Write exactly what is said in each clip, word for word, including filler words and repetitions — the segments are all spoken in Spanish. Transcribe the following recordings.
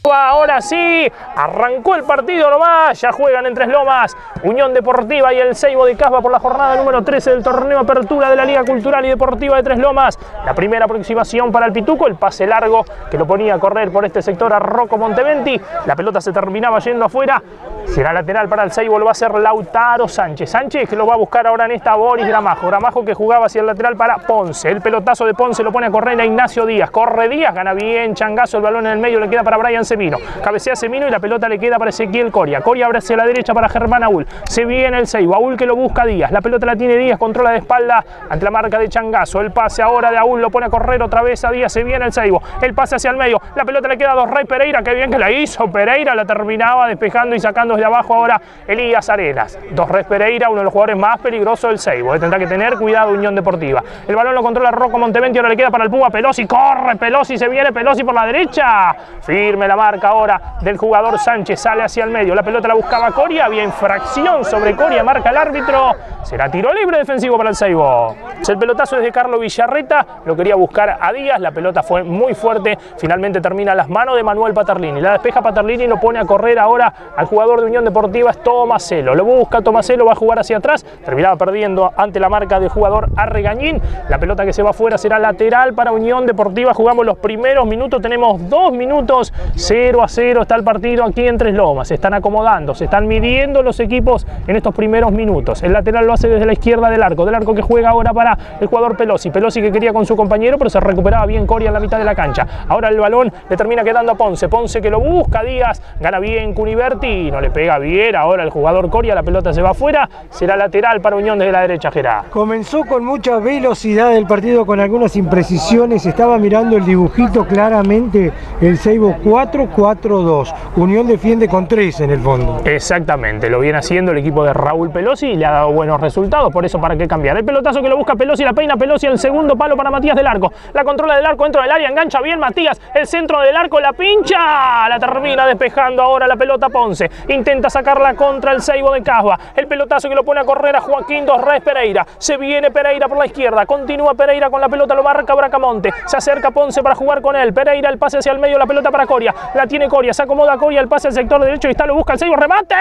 Casba, ahora sí, arrancó el partido nomás, ya juegan en Tres Lomas, Unión Deportiva y el Seibo de Casba por la jornada número trece del torneo Apertura de la Liga Cultural y Deportiva de Tres Lomas. La primera aproximación para el Pituco, el pase largo que lo ponía a correr por este sector a Rocco Monteventi, la pelota se terminaba yendo afuera, será lateral para el Seibo, lo va a hacer Lautaro Sánchez, Sánchez que lo va a buscar ahora en esta Boris Gramajo, Gramajo que jugaba hacia el lateral para Ponce, el pelotazo de Ponce lo pone a correr a Ignacio Díaz, corre Díaz, gana bien Changazo, el balón en el medio le queda para Brian Semino, cabecea Semino y la pelota le queda para Ezequiel Coria, Coria abre hacia la derecha para Germán Aúl, se viene el Seibo, Aúl que lo busca Díaz, la pelota la tiene Díaz, controla de espalda ante la marca de Changazo, el pase ahora de Aúl lo pone a correr otra vez a Díaz, se viene el Seibo, el pase hacia el medio, la pelota le queda a Dos Rey Pereira, que bien que la hizo Pereira, la terminaba despejando y sacando desde abajo ahora Elías Arenas, Dos Rey Pereira, uno de los jugadores más peligrosos del Seibo, eh, tendrá que tener cuidado Unión Deportiva, el balón lo controla Rocco Monteventi, ahora le queda para el Puma Pelosi, corre Pelosi, se viene Pelosi por la derecha, firme la marca ahora del jugador Sánchez, sale hacia el medio, la pelota la buscaba Coria, había infracción sobre Coria, marca el árbitro, será tiro libre defensivo para el Seibo. El pelotazo es de Carlos Villarreta, lo quería buscar a Díaz, la pelota fue muy fuerte, finalmente termina a las manos de Manuel Paterlini, la despeja Paterlini y lo pone a correr ahora al jugador de Unión Deportiva, es Tomaselo, lo busca Tomaselo, va a jugar hacia atrás, terminaba perdiendo ante la marca del jugador Arregañín, la pelota que se va afuera será lateral para Unión Deportiva, jugamos los primeros minutos, tenemos dos minutos, cero a cero está el partido aquí en Tres Lomas, se están acomodando, se están midiendo los equipos en estos primeros minutos, el lateral lo hace desde la izquierda del arco, del arco que juega ahora para el jugador Pelosi, Pelosi que quería con su compañero pero se recuperaba bien Coria en la mitad de la cancha, ahora el balón le termina quedando a Ponce, Ponce que lo busca, Díaz, gana bien Cuniverti, no le pega bien, ahora el jugador Coria, la pelota se va afuera, será lateral para Unión desde la derecha, Gerard. Comenzó con mucha velocidad el partido con algunas imprecisiones, estaba mirando el dibujito claramente, el Seibo cuatro cuatro dos, Unión defiende con tres en el fondo. Exactamente, lo viene haciendo el equipo de Raúl Pelosi y le ha dado buenos resultados, por eso para qué cambiar. El pelotazo que lo busca Pelosi, la peina Pelosi, el segundo palo para Matías del Arco, la controla del arco dentro del área, engancha bien Matías, el centro del arco, la pincha, la termina despejando ahora la pelota Ponce, intenta sacarla contra el Seibo de Casba, el pelotazo que lo pone a correr a Joaquín Dos Reyes Pereira, se viene Pereira por la izquierda, continúa Pereira con la pelota, lo marca Bracamonte, se acerca Ponce para jugar con él, Pereira el pase hacia el medio, la pelota para Coria, la tiene Coria, se acomoda Coria, el pase al sector derecho y está, lo busca el Seibo, remate,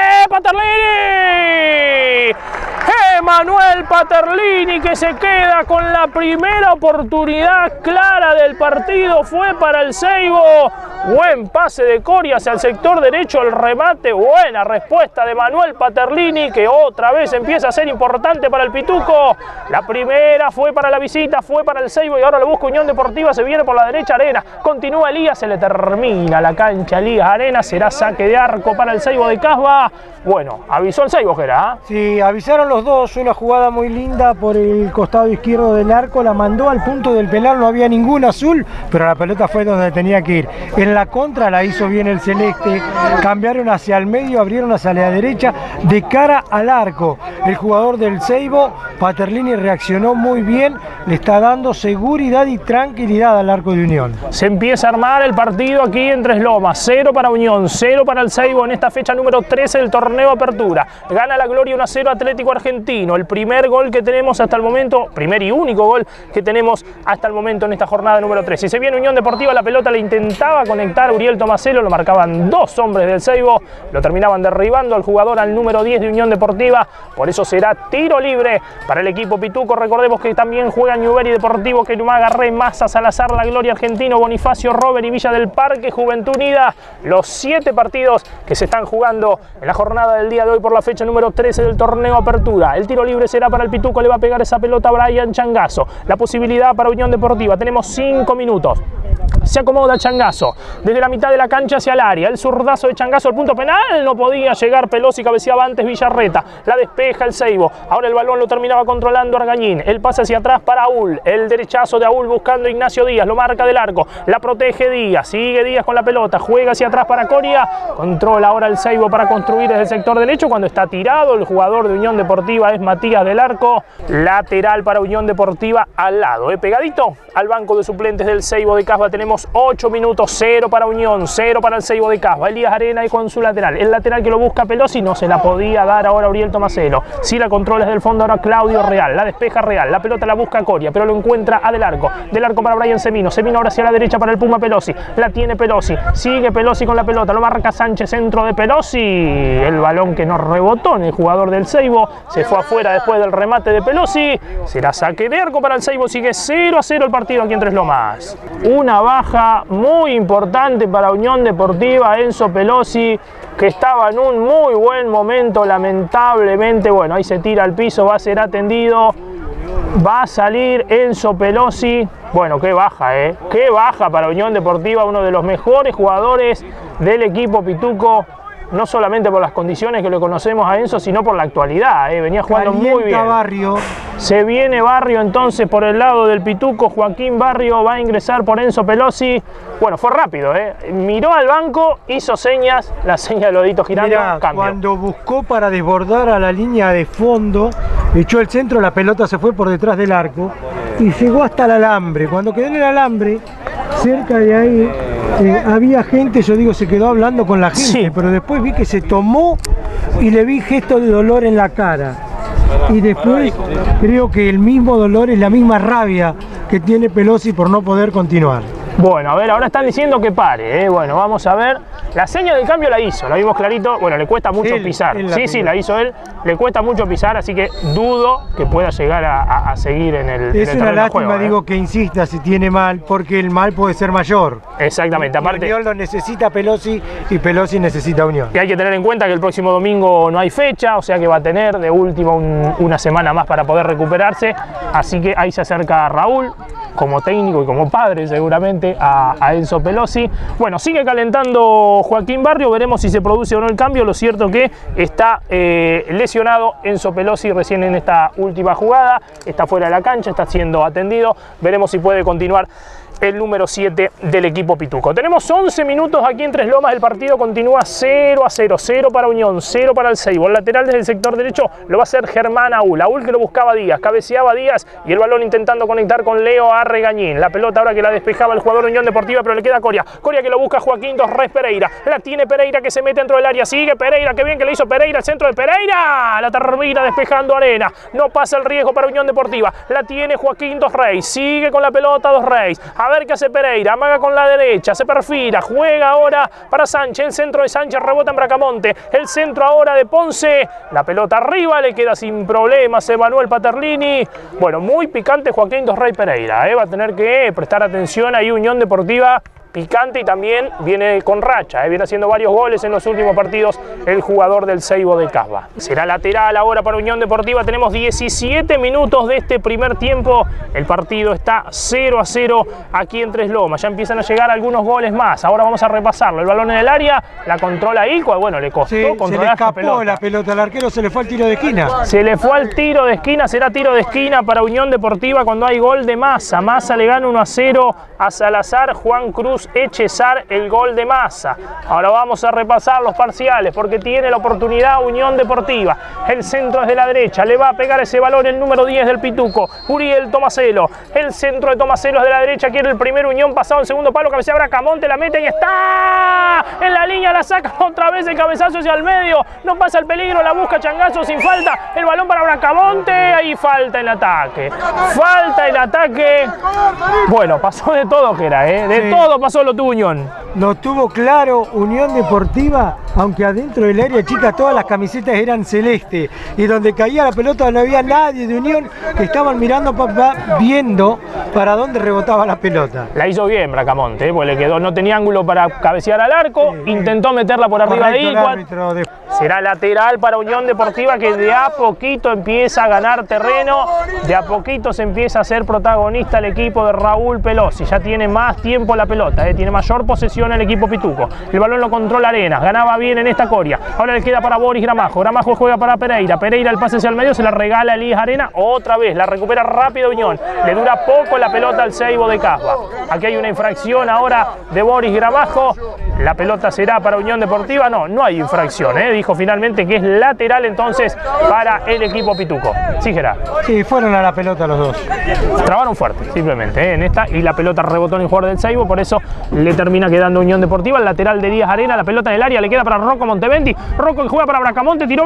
Paterlini, Emanuel Paterlini que se queda con la primera oportunidad clara del partido, fue para el Seibo, buen pase de Coria hacia el sector derecho, el remate, buena respuesta de Manuel Paterlini que otra vez empieza a ser importante para el Pituco, la primera fue para la visita, fue para el Seibo y ahora lo busca Unión Deportiva, se viene por la derecha Arena, continúa Elías, se le termina la cancha Elías Arena, será saque de arco para el Seibo de Casba, bueno, avisó el Seibo, Gerard. Sí, avisaron los dos, una jugada muy linda por el costado izquierdo del arco, la mandó al punto del penal, no había ningún azul, pero la pelota fue donde tenía que ir. En la contra la hizo bien el celeste, cambiaron hacia el medio, abrieron hacia la derecha, de cara al arco. El jugador del Seibo, Paterlini, reaccionó muy bien, le está dando seguridad y tranquilidad al arco de Unión. Se empieza a armar el partido aquí en Tres Lomas, cero para Unión, cero para el Seibo en esta fecha número trece del torneo Apertura. Gana la Gloria uno a cero Atlético Argentino, el primer gol que tenemos hasta el momento, primer y único gol que tenemos hasta el momento en esta jornada número trece. Y se viene Unión Deportiva, la pelota le intentaba conectar Uriel Tomaselo, lo marcaban dos hombres del Seibo, lo terminaban derribando al jugador al número diez de Unión Deportiva, por eso será tiro libre para el equipo Pituco. Recordemos que también juega Newbery Deportivo, Querumaga, Rey, Massa, Salazar, La Gloria Argentino, Bonifacio, Robert y Villa del Parque, Juventud Unida, los siete partidos que se están jugando en la jornada del día de hoy por la fecha número trece del torneo Apertura. El tiro libre será para el Pituco, le va a pegar esa pelota a Brian Changazo, la posibilidad para Unión Deportiva, tenemos cinco minutos. Se acomoda Changazo, desde la mitad de la cancha hacia el área, el zurdazo de Changazo al punto penal, no podía llegar Pelosi, cabeceaba antes Villarreta, la despeja el Seibo, ahora el balón lo terminaba controlando Argañín, el pase hacia atrás para Aúl, el derechazo de Aúl buscando Ignacio Díaz, lo marca del arco, la protege Díaz, sigue Díaz con la pelota, juega hacia atrás para Coria, controla ahora el Seibo para construir desde el sector derecho, cuando está tirado el jugador de Unión Deportiva es Matías del Arco, lateral para Unión Deportiva al lado, ¿eh? Pegadito al banco de suplentes del Seibo de Casba tenemos Tenemos ocho minutos, cero para Unión, cero para el Seibo de Casba. Elías Arena y con su lateral. El lateral que lo busca Pelosi, no se la podía dar ahora Uriel Tomaselo. Sí la controla desde el fondo ahora Claudio Real. La despeja Real. La pelota la busca Coria, pero lo encuentra a Del Arco. Del Arco para Brian Semino. Semino ahora hacia la derecha para el Puma Pelosi. La tiene Pelosi. Sigue Pelosi con la pelota. Lo marca Sánchez, centro de Pelosi. El balón que no rebotó en el jugador del Seibo. Se fue afuera después del remate de Pelosi. Será saque de arco para el Seibo. Sigue cero a cero el partido aquí en Tres Lomas. Una baja muy importante para Unión Deportiva. Enzo Pelosi, que estaba en un muy buen momento, lamentablemente. Bueno, ahí se tira al piso, va a ser atendido. Va a salir Enzo Pelosi. Bueno, qué baja, ¿eh? Qué baja para Unión Deportiva, uno de los mejores jugadores del equipo pituco. No solamente por las condiciones que le conocemos a Enzo, sino por la actualidad, ¿eh? Venía jugando Calienta muy bien. Barrio. Se viene Barrio entonces por el lado del pituco. Joaquín Barrio va a ingresar por Enzo Pelosi. Bueno, fue rápido, ¿eh? Miró al banco, hizo señas, la seña del Lodito girando, Mirá, cambio. cuando buscó para desbordar a la línea de fondo, echó el centro, la pelota se fue por detrás del arco y llegó hasta el alambre. Cuando quedó en el alambre, cerca de ahí, eh, había gente, yo digo, se quedó hablando con la gente, Sí. pero después vi que se tomó y le vi gesto de dolor en la cara. Y después creo que el mismo dolor es la misma rabia que tiene Pelosi por no poder continuar. Bueno, a ver, ahora están diciendo que pare, ¿eh? Bueno, vamos a ver. La seña del cambio la hizo, la vimos clarito. Bueno, le cuesta mucho Él, pisar. él la Sí, sí, tuvo. la hizo él. Le cuesta mucho pisar, así que dudo que pueda llegar a, a- a seguir en el, en Es el una terreno de lástima, juego, ¿eh? digo, que insista si tiene mal, porque el mal puede ser mayor. Exactamente, aparte. Unión lo necesita Pelosi y Pelosi necesita Unión. Que hay que tener en cuenta que el próximo domingo no hay fecha, o sea que va a tener de último un- una semana más para poder recuperarse. Así que ahí se acerca Raúl, como técnico y como padre seguramente, a, a Enzo Pelosi. Bueno, sigue calentando Joaquín Barrio, veremos si se produce o no el cambio. Lo cierto que está eh, lesionado Enzo Pelosi recién en esta última jugada, está fuera de la cancha, está siendo atendido. Veremos si puede continuar el número siete del equipo pituco. Tenemos once minutos aquí en Tres Lomas, el partido continúa cero a cero, cero para Unión, cero para el Seibo. El lateral desde el sector derecho lo va a hacer Germán Aúl, Aúl que lo buscaba Díaz, cabeceaba Díaz y el balón intentando conectar con Leo Arregañín. La pelota ahora que la despejaba el jugador de Unión Deportiva, pero le queda a Coria, Coria que lo busca Joaquín Dos Reyes Pereira, la tiene Pereira que se mete dentro del área, sigue Pereira, qué bien que le hizo Pereira, el centro de Pereira, la termina despejando Arena, no pasa el riesgo para Unión Deportiva, la tiene Joaquín Dos Reyes, sigue con la pelota Dos Reyes, a ver qué hace Pereira, amaga con la derecha, se perfila, juega ahora para Sánchez, el centro de Sánchez rebota en Bracamonte, el centro ahora de Ponce, la pelota arriba, le queda sin problemas Emanuel Paterlini. Bueno, muy picante Joaquín Dos Reyes Pereira, ¿eh? Va a tener que prestar atención ahí Unión Deportiva. Picante y también viene con racha, ¿eh? Viene haciendo varios goles en los últimos partidos el jugador del Seibo de Casba. Será lateral ahora para Unión Deportiva, tenemos diecisiete minutos de este primer tiempo, el partido está cero a cero aquí en Tres Lomas, ya empiezan a llegar algunos goles más, ahora vamos a repasarlo, el balón en el área, la controla Ilco, bueno, le costó Sí, se le controlar esta escapó pelota. la pelota, al arquero se le fue al tiro de esquina. Se le fue al tiro de esquina, será tiro de esquina para Unión Deportiva cuando hay gol de Massa. Massa le gana uno a cero a Salazar, Juan Cruz Echezar el gol de Massa. Ahora vamos a repasar los parciales porque tiene la oportunidad Unión Deportiva. El centro es de la derecha, le va a pegar ese balón el número diez del Pituco, Uriel Tomaselo. El centro de Tomaselo es de la derecha, quiere el primer Unión, pasado en segundo palo, cabecea Bracamonte, la mete y está en la línea, la saca otra vez el cabezazo hacia el medio, no pasa el peligro, la busca Changazo sin falta, el balón para Bracamonte, ahí falta el ataque, falta el ataque. Bueno, pasó de todo, Gera, ¿eh? de Sí. todo pasó lo tuvo Unión. Lo tuvo claro Unión Deportiva, aunque adentro del área chica todas las camisetas eran celeste y donde caía la pelota no había nadie de Unión, que estaban mirando, pa, pa, viendo para dónde rebotaba la pelota. La hizo bien Bracamonte, ¿eh? Porque le quedó, no tenía ángulo para cabecear al arco, Sí. intentó meterla por arriba de Correcto, el Ilcuat. árbitro de- Será lateral para Unión Deportiva que de a poquito empieza a ganar terreno, de a poquito se empieza a ser protagonista el equipo de Raúl Pelosi, ya tiene más tiempo la pelota, ¿eh? Tiene mayor posesión el equipo pituco, el balón lo controla Arenas, ganaba bien en esta Coria, ahora le queda para Boris Gramajo, Gramajo juega para Pereira, Pereira el pase hacia el medio, se la regala a Elías Arena, otra vez, la recupera rápido Unión, le dura poco la pelota al Seibo de Casba, aquí hay una infracción ahora de Boris Gramajo, la pelota será para Unión Deportiva, no, no hay infracción, ¿eh? Dijo finalmente que es lateral entonces para el equipo pituco. Sí, Gerard. Sí, fueron a la pelota los dos. Trabaron fuerte, simplemente, ¿eh? En esta, y la pelota rebotó en el jugador del Seibo, por eso le termina quedando Unión Deportiva. El lateral de Díaz Arena, la pelota en el área, le queda para Rocco Monteventi. Rocco que juega para Bracamonte, tiró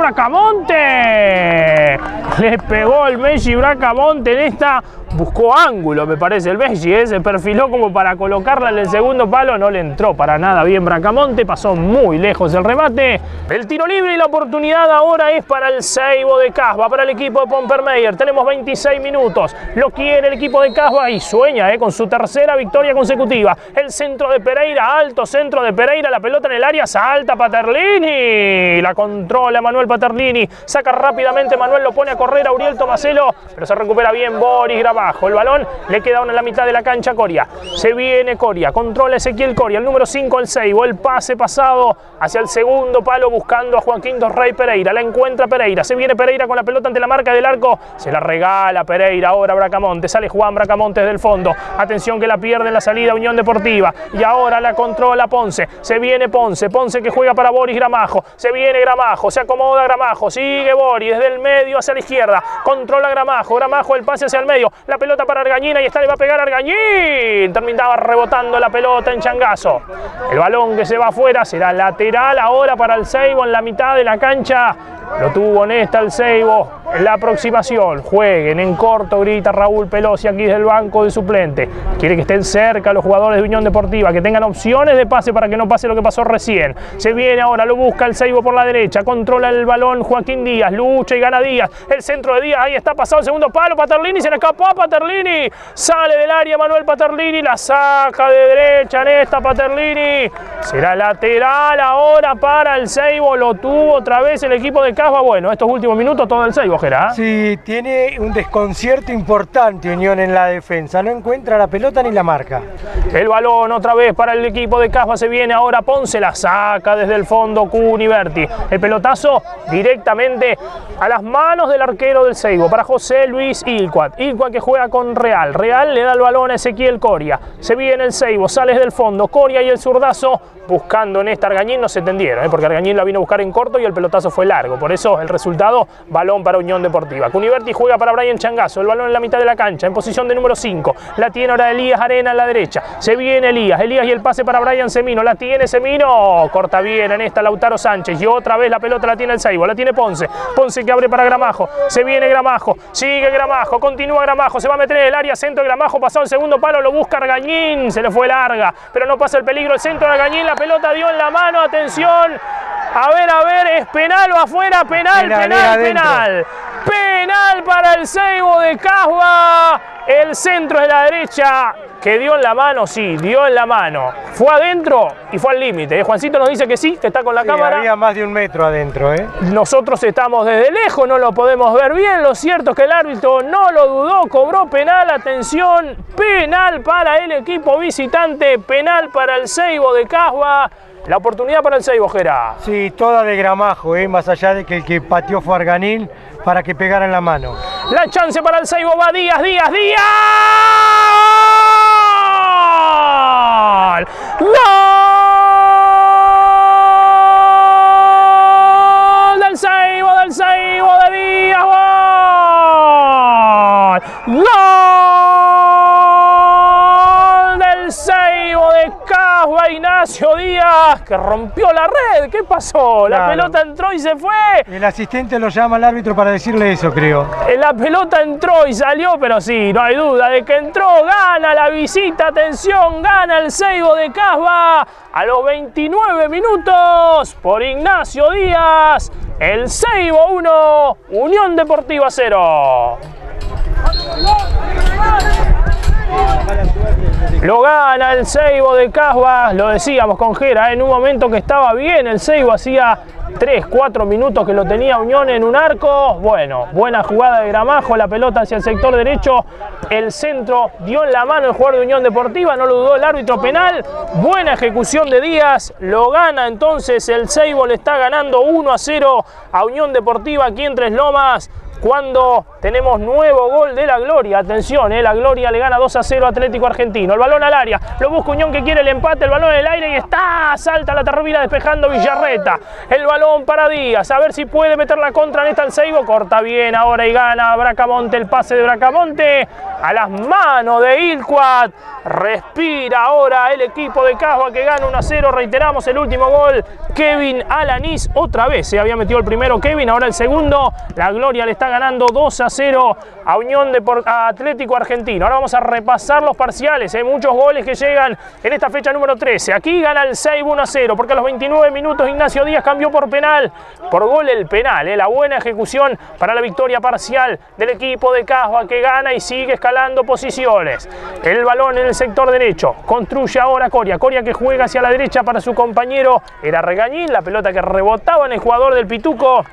Bracamonte. Le pegó el Messi Bracamonte en esta. Buscó ángulo, me parece, el Messi, ¿eh? Se perfiló como para colocarla en el segundo palo. No le entró para nada bien Bracamonte. Pasó muy lejos el remate. El tiro libre y la oportunidad ahora es para el Seibo de Casba, para el equipo de Pompermeyer. Tenemos veintiséis minutos. Lo quiere el equipo de Casba y sueña ¿eh? con su tercera victoria consecutiva. El centro de Pereira, alto centro de Pereira. La pelota en el área, salta Paterlini. La controla Manuel Paterlini. Saca rápidamente Manuel, lo pone a correr a Uriel Tomaselo, pero se recupera bien Boris Grabajo. El balón le queda uno en la mitad de la cancha Coria. Se viene Coria, controla Ezequiel Coria, el número cinco el Seibo, el pase pasado hacia el segundo palo buscando a Joaquín Dos Rey Pereira. La encuentra Pereira, se viene Pereira con la pelota ante la marca del arco. Se la regala Pereira ahora Bracamonte. Sale Juan Bracamonte desde el fondo. Atención que la pierde en la salida Unión Deportiva. Y ahora la controla Ponce. Se viene Ponce, Ponce que juega para Boris Gramajo. Se viene Gramajo, se acomoda Gramajo. Sigue Boris desde el medio hacia la izquierda. Controla Gramajo, Gramajo el pase hacia el medio. La pelota para Argañín, ahí está, le va a pegar a Argañín. Terminaba rebotando la pelota en Changazo. El balón que se va afuera será lateral ahora para el Seibo en la mitad de la cancha. Lo tuvo en esta el Seibo. La aproximación, jueguen en corto, grita Raúl Pelosi aquí desde el banco de suplente. Quiere que estén cerca los jugadores de Unión Deportiva, que tengan opciones de pase para que no pase lo que pasó recién. Se viene ahora, lo busca el Seibo por la derecha, controla el balón Joaquín Díaz, lucha y gana Díaz. El centro de Díaz, ahí está pasado el segundo palo, Paterlini, se le escapó a Paterlini. Sale del área Manuel Paterlini, la saca de derecha en esta Paterlini. Será lateral ahora para el Seibo, lo tuvo otra vez el equipo de Casba. Bueno, estos últimos minutos todo el Seibo. Sí, tiene un desconcierto importante Unión en la defensa, no encuentra la pelota ni la marca. El balón otra vez para el equipo de Casba, se viene ahora Ponce, la saca desde el fondo Cuniverti. El pelotazo directamente a las manos del arquero del Seibo para José Luis Ilcuat. Ilcuat que juega con Real, Real le da el balón a Ezequiel Coria. Se viene el Seibo, sale desde el fondo, Coria y el zurdazo buscando en esta Argañín, no se entendieron, ¿eh? porque Argañín la vino a buscar en corto y el pelotazo fue largo. Por eso el resultado, balón para Unión Deportiva. Cuniverti juega para Brian Changazo, el balón en la mitad de la cancha, en posición de número cinco. La tiene ahora Elías Arena en la derecha. Se viene Elías, Elías y el pase para Brian Semino. La tiene Semino, corta bien en esta Lautaro Sánchez. Y otra vez la pelota la tiene el Seibo, la tiene Ponce. Ponce que abre para Gramajo. Se viene Gramajo, sigue Gramajo, continúa Gramajo. Se va a meter en el área, centro de Gramajo, pasado el segundo palo, lo busca Argañín. Se le fue larga, pero no pasa el peligro. El centro de Argañín, la pelota dio en la mano, atención. A ver, a ver, ¿es penal o afuera? Penal, penal, penal. Penal, penal para el Seibo de Casba. El centro de la derecha que dio en la mano, sí, dio en la mano. Fue adentro y fue al límite. ¿eh? Juancito nos dice que sí, que está con la sí, cámara. Había más de un metro adentro. ¿eh? Nosotros estamos desde lejos, no lo podemos ver bien. Lo cierto es que el árbitro no lo dudó, cobró penal. Atención, penal para el equipo visitante, penal para el Seibo de Casba. La oportunidad para el Seibo, Jera. Sí, toda de Gramajo, ¿eh? más allá de que el que pateó fue Argañín para que pegara en la mano. La chance para el Seibo va Díaz, Díaz, Díaz. ¡Gol! ¡Gol! Del Seibo, del Seibo de Díaz. ¡Gol! ¡Gol! Seibo de Casba, Ignacio Díaz, que rompió la red. ¿Qué pasó? La claro. pelota entró y se fue. El asistente lo llama al árbitro para decirle eso, creo. La pelota entró y salió, pero sí, no hay duda de que entró. Gana la visita, atención, gana el Seibo de Casba a los veintinueve minutos por Ignacio Díaz. El Seibo uno, Unión Deportiva cero. Lo gana el Seibo de Casba, lo decíamos con Jera, en un momento que estaba bien el Seibo, hacía tres, cuatro minutos que lo tenía Unión en un arco. Bueno, buena jugada de Gramajo, la pelota hacia el sector derecho, el centro dio en la mano el jugador de Unión Deportiva, no lo dudó el árbitro penal. Buena ejecución de Díaz, lo gana entonces el Seibo, le está ganando uno a cero a Unión Deportiva aquí en Tres Lomas. cuando tenemos nuevo gol de la Gloria. Atención, eh, la Gloria le gana dos a cero a Atlético Argentino. El balón al área, lo busca Unión que quiere el empate, el balón en el aire y está, salta la termina despejando Villarreta. El balón para Díaz, a ver si puede meter la contra en esta el Seibo, corta bien ahora y gana Bracamonte, el pase de Bracamonte a las manos de Ilcuat. Respira ahora el equipo de Casba que gana uno a cero, reiteramos el último gol, Kevin Alanís, otra vez se había metido el primero Kevin, ahora el segundo, la Gloria le está ganando dos a cero a Unión de a Atlético Argentino. Ahora vamos a repasar los parciales, hay muchos goles que llegan en esta fecha número trece, aquí gana el Seibo uno a cero, porque a los veintinueve minutos Ignacio Díaz cambió por penal, por gol el penal, eh, la buena ejecución para la victoria parcial del equipo de Casba que gana y sigue escalando posiciones. El balón en el sector derecho, construye ahora Coria, Coria que juega hacia la derecha para su compañero, era Regañín, la pelota que rebotaba en el jugador del Pituco,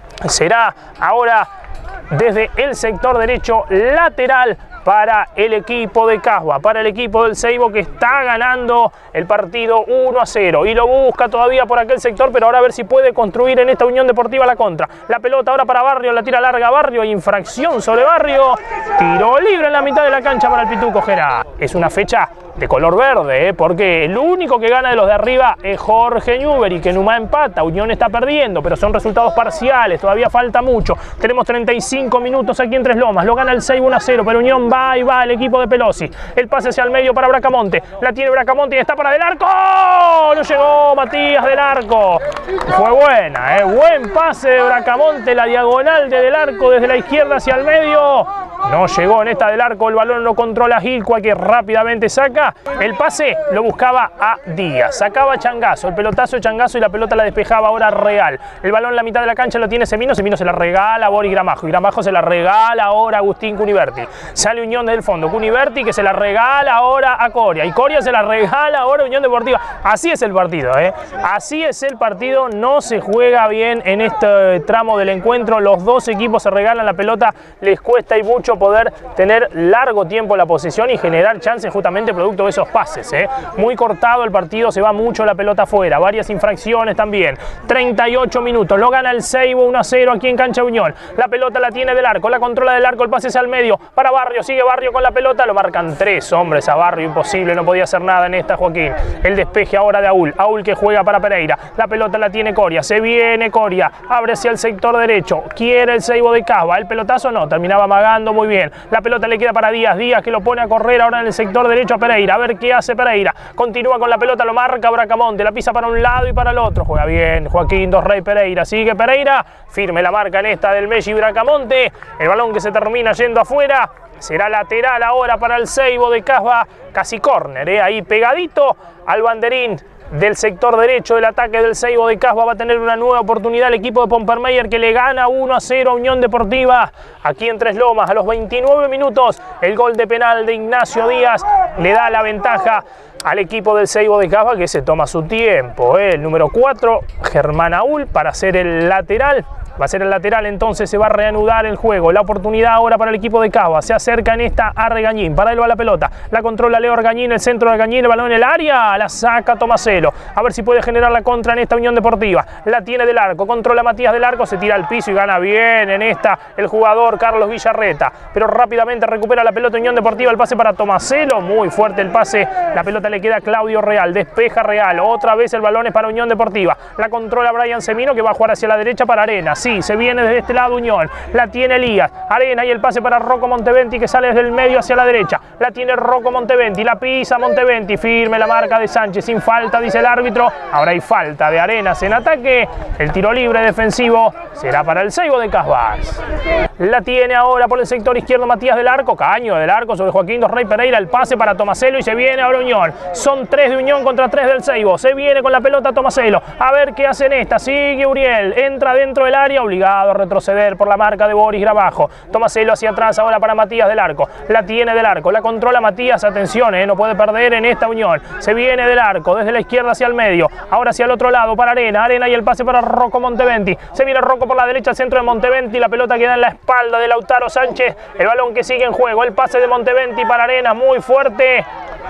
será ahora desde el sector derecho lateral para el equipo de Casba, para el equipo del Seibo que está ganando el partido uno a cero y lo busca todavía por aquel sector, pero ahora a ver si puede construir en esta Unión Deportiva la contra. La pelota ahora para Barrio, la tira larga Barrio, infracción sobre Barrio, tiro libre en la mitad de la cancha para el Pituco Gerard. Es una fecha de color verde, ¿eh? Porque el único que gana de los de arriba es Jorge Newbery, que Numá empata, Unión está perdiendo, pero son resultados parciales, todavía falta mucho. Tenemos treinta y cinco minutos aquí en Tres Lomas, lo gana el Seibo uno a cero, pero Unión va y va el equipo de Pelosi. El pase hacia el medio para Bracamonte, la tiene Bracamonte y está para Del Arco, no llegó Matías Del Arco. Fue buena, ¿eh? Buen pase de Bracamonte, la diagonal de Del Arco desde la izquierda hacia el medio. No llegó en esta Del Arco, el balón lo controla Gilcua que rápidamente saca. El pase lo buscaba a Díaz, sacaba Changazo, el pelotazo de Changazo y la pelota la despejaba ahora Real. El balón en la mitad de la cancha lo tiene Semino, Semino se la regala a Boris Gramajo y Gramajo se la regala ahora a Agustín Cuniverti. Sale Unión desde el fondo, Cuniverti que se la regala ahora a Coria y Coria se la regala ahora a Unión Deportiva. Así es el partido, ¿eh? Así es el partido, no se juega bien en este tramo del encuentro, los dos equipos se regalan la pelota, les cuesta y mucho poder tener largo tiempo la posesión y generar chances justamente producto de esos pases, ¿eh? Muy cortado el partido, se va mucho la pelota afuera, varias infracciones también. treinta y ocho minutos, lo gana el Seibo uno a cero aquí en Cancha Unión. La pelota la tiene Del Arco, la controla Del Arco, el pase hacia el medio para Barrio, sigue Barrio con la pelota, lo marcan tres hombres a Barrio, imposible, no podía hacer nada en esta Joaquín. El despeje ahora de Aúl, Aúl que juega para Pereira, la pelota la tiene Coria, se viene Coria, abre hacia el sector derecho, quiere el Seibo de Casba, el pelotazo no, terminaba amagando muy bien. La pelota le queda para Díaz, Díaz que lo pone a correr ahora en el sector derecho a Pereira, a ver qué hace Pereira, continúa con la pelota, lo marca Bracamonte, la pisa para un lado y para el otro, juega bien Joaquín Dos Rey Pereira, sigue Pereira, firme la marca en esta del Messi Bracamonte, el balón que se termina yendo afuera, será lateral ahora para el Seibo de Casba, casi córner, ¿eh? Ahí pegadito al banderín del sector derecho del ataque del Seibo de Casba. Va a tener una nueva oportunidad el equipo de Pompermeyer que le gana uno a cero a Unión Deportiva aquí en Tres Lomas. A los veintinueve minutos el gol de penal de Ignacio Díaz le da la ventaja al equipo del Seibo de Casba que se toma su tiempo, ¿eh? El número cuatro, Germán Aúl, para hacer el lateral. Va a ser el lateral, entonces se va a reanudar el juego. La oportunidad ahora para el equipo de Casba. Se acerca en esta a Regañín. Para él va la pelota. La controla Leo Regañín, el centro de Regañín, el balón en el área. La saca Tomaselo. A ver si puede generar la contra en esta Unión Deportiva. La tiene Del Arco. Controla Matías Del Arco. Se tira al piso y gana bien en esta el jugador Carlos Villarreta. Pero rápidamente recupera la pelota Unión Deportiva. El pase para Tomaselo. Muy fuerte el pase. La pelota le queda a Claudio Real. Despeja Real. Otra vez el balón es para Unión Deportiva. La controla Brian Semino que va a jugar hacia la derecha para Arena. Sí, se viene desde este lado Unión, la tiene Elías, Arena y el pase para Rocco Monteventi que sale desde el medio hacia la derecha, la tiene Rocco Monteventi, la pisa Monteventi, firme la marca de Sánchez, sin falta dice el árbitro, ahora hay falta de Arenas en ataque, el tiro libre defensivo será para el Seibo de Casba. La tiene ahora por el sector izquierdo Matías Del Arco, caño Del Arco sobre Joaquín Dos Rey Pereira, el pase para Tomaselo y se viene ahora Unión, son tres de Unión contra tres del Seibo, se viene con la pelota Tomaselo, a ver qué hace en esta, sigue Uriel, entra dentro del área, obligado a retroceder por la marca de Boris Gramajo. Tomaselo hacia atrás ahora para Matías Del Arco. La tiene Del Arco, la controla Matías, atención, eh, no puede perder en esta Unión. Se viene Del Arco desde la izquierda hacia el medio, ahora hacia el otro lado para Arena, Arena y el pase para Rocco Monteventi. Se viene Rocco por la derecha al centro de Monteventi, la pelota queda en la espalda de Lautaro Sánchez, el balón que sigue en juego, el pase de Monteventi para Arena, muy fuerte.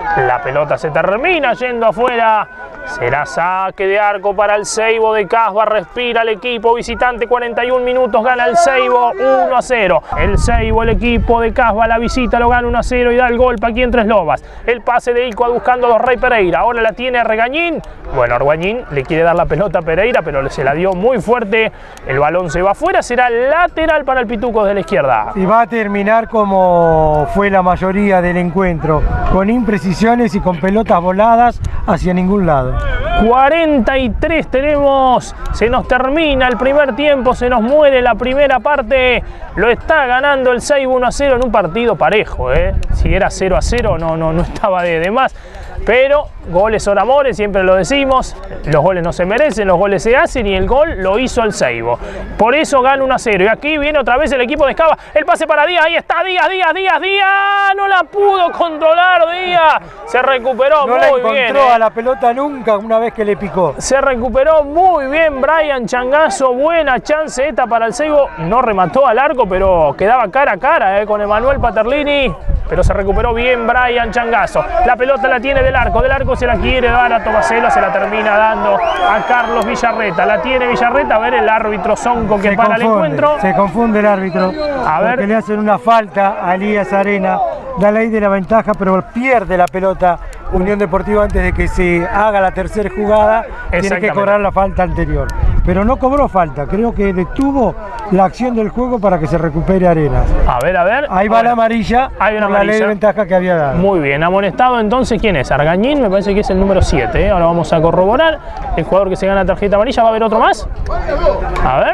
La pelota se termina yendo afuera. Será saque de arco para el Seibo de Casba. Respira el equipo visitante. cuarenta y un minutos. Gana el Seibo uno a cero. El Seibo, el equipo de Casba, la visita lo gana uno a cero y da el golpe aquí en Tres Lomas. El pase de Icua buscando a Dos Rey Pereira. Ahora la tiene Regañín. Bueno, Arguañín le quiere dar la pelota a Pereira, pero se la dio muy fuerte. El balón se va afuera. Será lateral para el Pituco de la izquierda. Y va a terminar como fue la mayoría del encuentro, con imprecisiones y con pelotas voladas hacia ningún lado. cuarenta y tres tenemos, se nos termina el primer tiempo, se nos muere la primera parte, lo está ganando el Seibo uno a cero en un partido parejo, ¿eh? Si era cero a cero no, no, no estaba de, de más, pero goles son amores, siempre lo decimos, los goles no se merecen, los goles se hacen y el gol lo hizo el Seibo, por eso gana uno a cero. Y aquí viene otra vez el equipo de Escava, el pase para Díaz, ahí está Díaz, Díaz, Díaz, Díaz, no la pudo controlar Díaz, se recuperó no muy la encontró bien, a ¿eh? la pelota nunca una vez que le picó. Se recuperó muy bien Brian Changazo, buena chance esta para el Seibo, no remató al arco, pero quedaba cara a cara eh, con Emanuel Paterlini, pero se recuperó bien Brian Changazo. La pelota la tiene del arco, del arco se la quiere dar a Tomasela, se la termina dando a Carlos Villarreta, la tiene Villarreta, a ver el árbitro Zonco que se para confunde, el encuentro. Se confunde el árbitro, a ver, porque le hacen una falta a Elías Arena, da ley de la ventaja, pero pierde la pelota Unión Deportiva antes de que se haga la tercera jugada, tiene que cobrar la falta anterior. Pero no cobró falta, creo que detuvo la acción del juego para que se recupere Arenas. A ver, a ver. Ahí va ver. la amarilla, Hay una por amarilla. la ley de ventaja que había dado. Muy bien, amonestado entonces, ¿quién es? Argañín, me parece que es el número siete, ¿eh? Ahora vamos a corroborar. El jugador que se gana tarjeta amarilla, ¿va a haber otro más? A ver.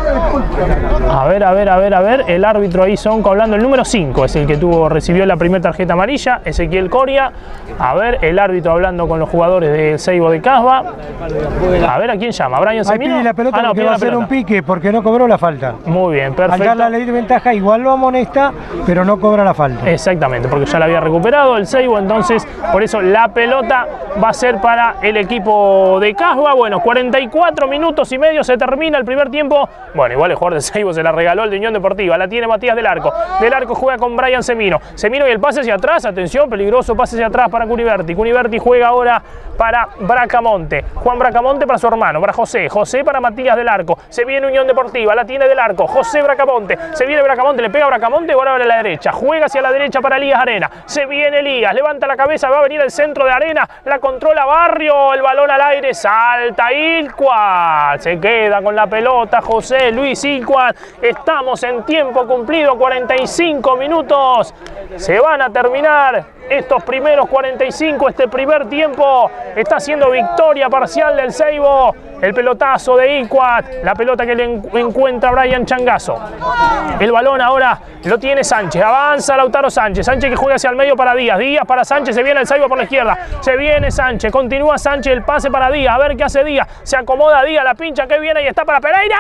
A ver, a ver, a ver, a ver. El árbitro ahí Zonco hablando, el número cinco es el que tuvo, recibió la primera tarjeta amarilla, Ezequiel Coria. A ver, el árbitro hablando con los jugadores del Seibo de Casba. A ver, ¿a quién llama? ¿A Brian Semino? Ahí pide la pelota ah, no, porque va a hacer un pique, porque no cobró la falta. Muy bien, perfecto. Al dar la ley de ventaja igual lo amonesta, pero no cobra la falta. Exactamente, porque ya la había recuperado el Seibo, entonces por eso la pelota va a ser para el equipo de Casba. Bueno, cuarenta y cuatro minutos y medio se termina el primer tiempo. Bueno, igual el jugador de Seibo se la regaló el de Unión Deportiva, la tiene Matías del Arco. Del Arco juega con Brian Semino. Semino y el pase hacia atrás, atención, peligroso pase hacia atrás para Cuniverti. Cuniverti juega ahora para Bracamonte. Juan Bracamonte para su hermano, para José. José para Matías del Arco. Se viene Unión Deportiva, la tiene del Arco. José Bracamonte. Se viene Bracamonte, le pega a Bracamonte, ahora a la derecha. Juega hacia la derecha para Elías Arena. Se viene Elías, levanta la cabeza, va a venir el centro de Arena. La controla Barrio, el balón al aire, salta Ilcuat. Se queda con la pelota José Luis Ilcuat. Estamos en tiempo cumplido, cuarenta y cinco minutos. Se van a terminar estos primeros cuarenta y cinco, este primer tiempo. Está siendo victoria parcial del Seibo. El pelotazo de Ilcuat, la pelota que le encuentra Brian Changazo. El balón ahora lo tiene Sánchez, avanza Lautaro Sánchez. Sánchez que juega hacia el medio para Díaz. Díaz para Sánchez, se viene el Seibo por la izquierda. Se viene Sánchez, continúa Sánchez, el pase para Díaz. A ver qué hace Díaz. Se acomoda Díaz, la pincha que viene y está para Pereira.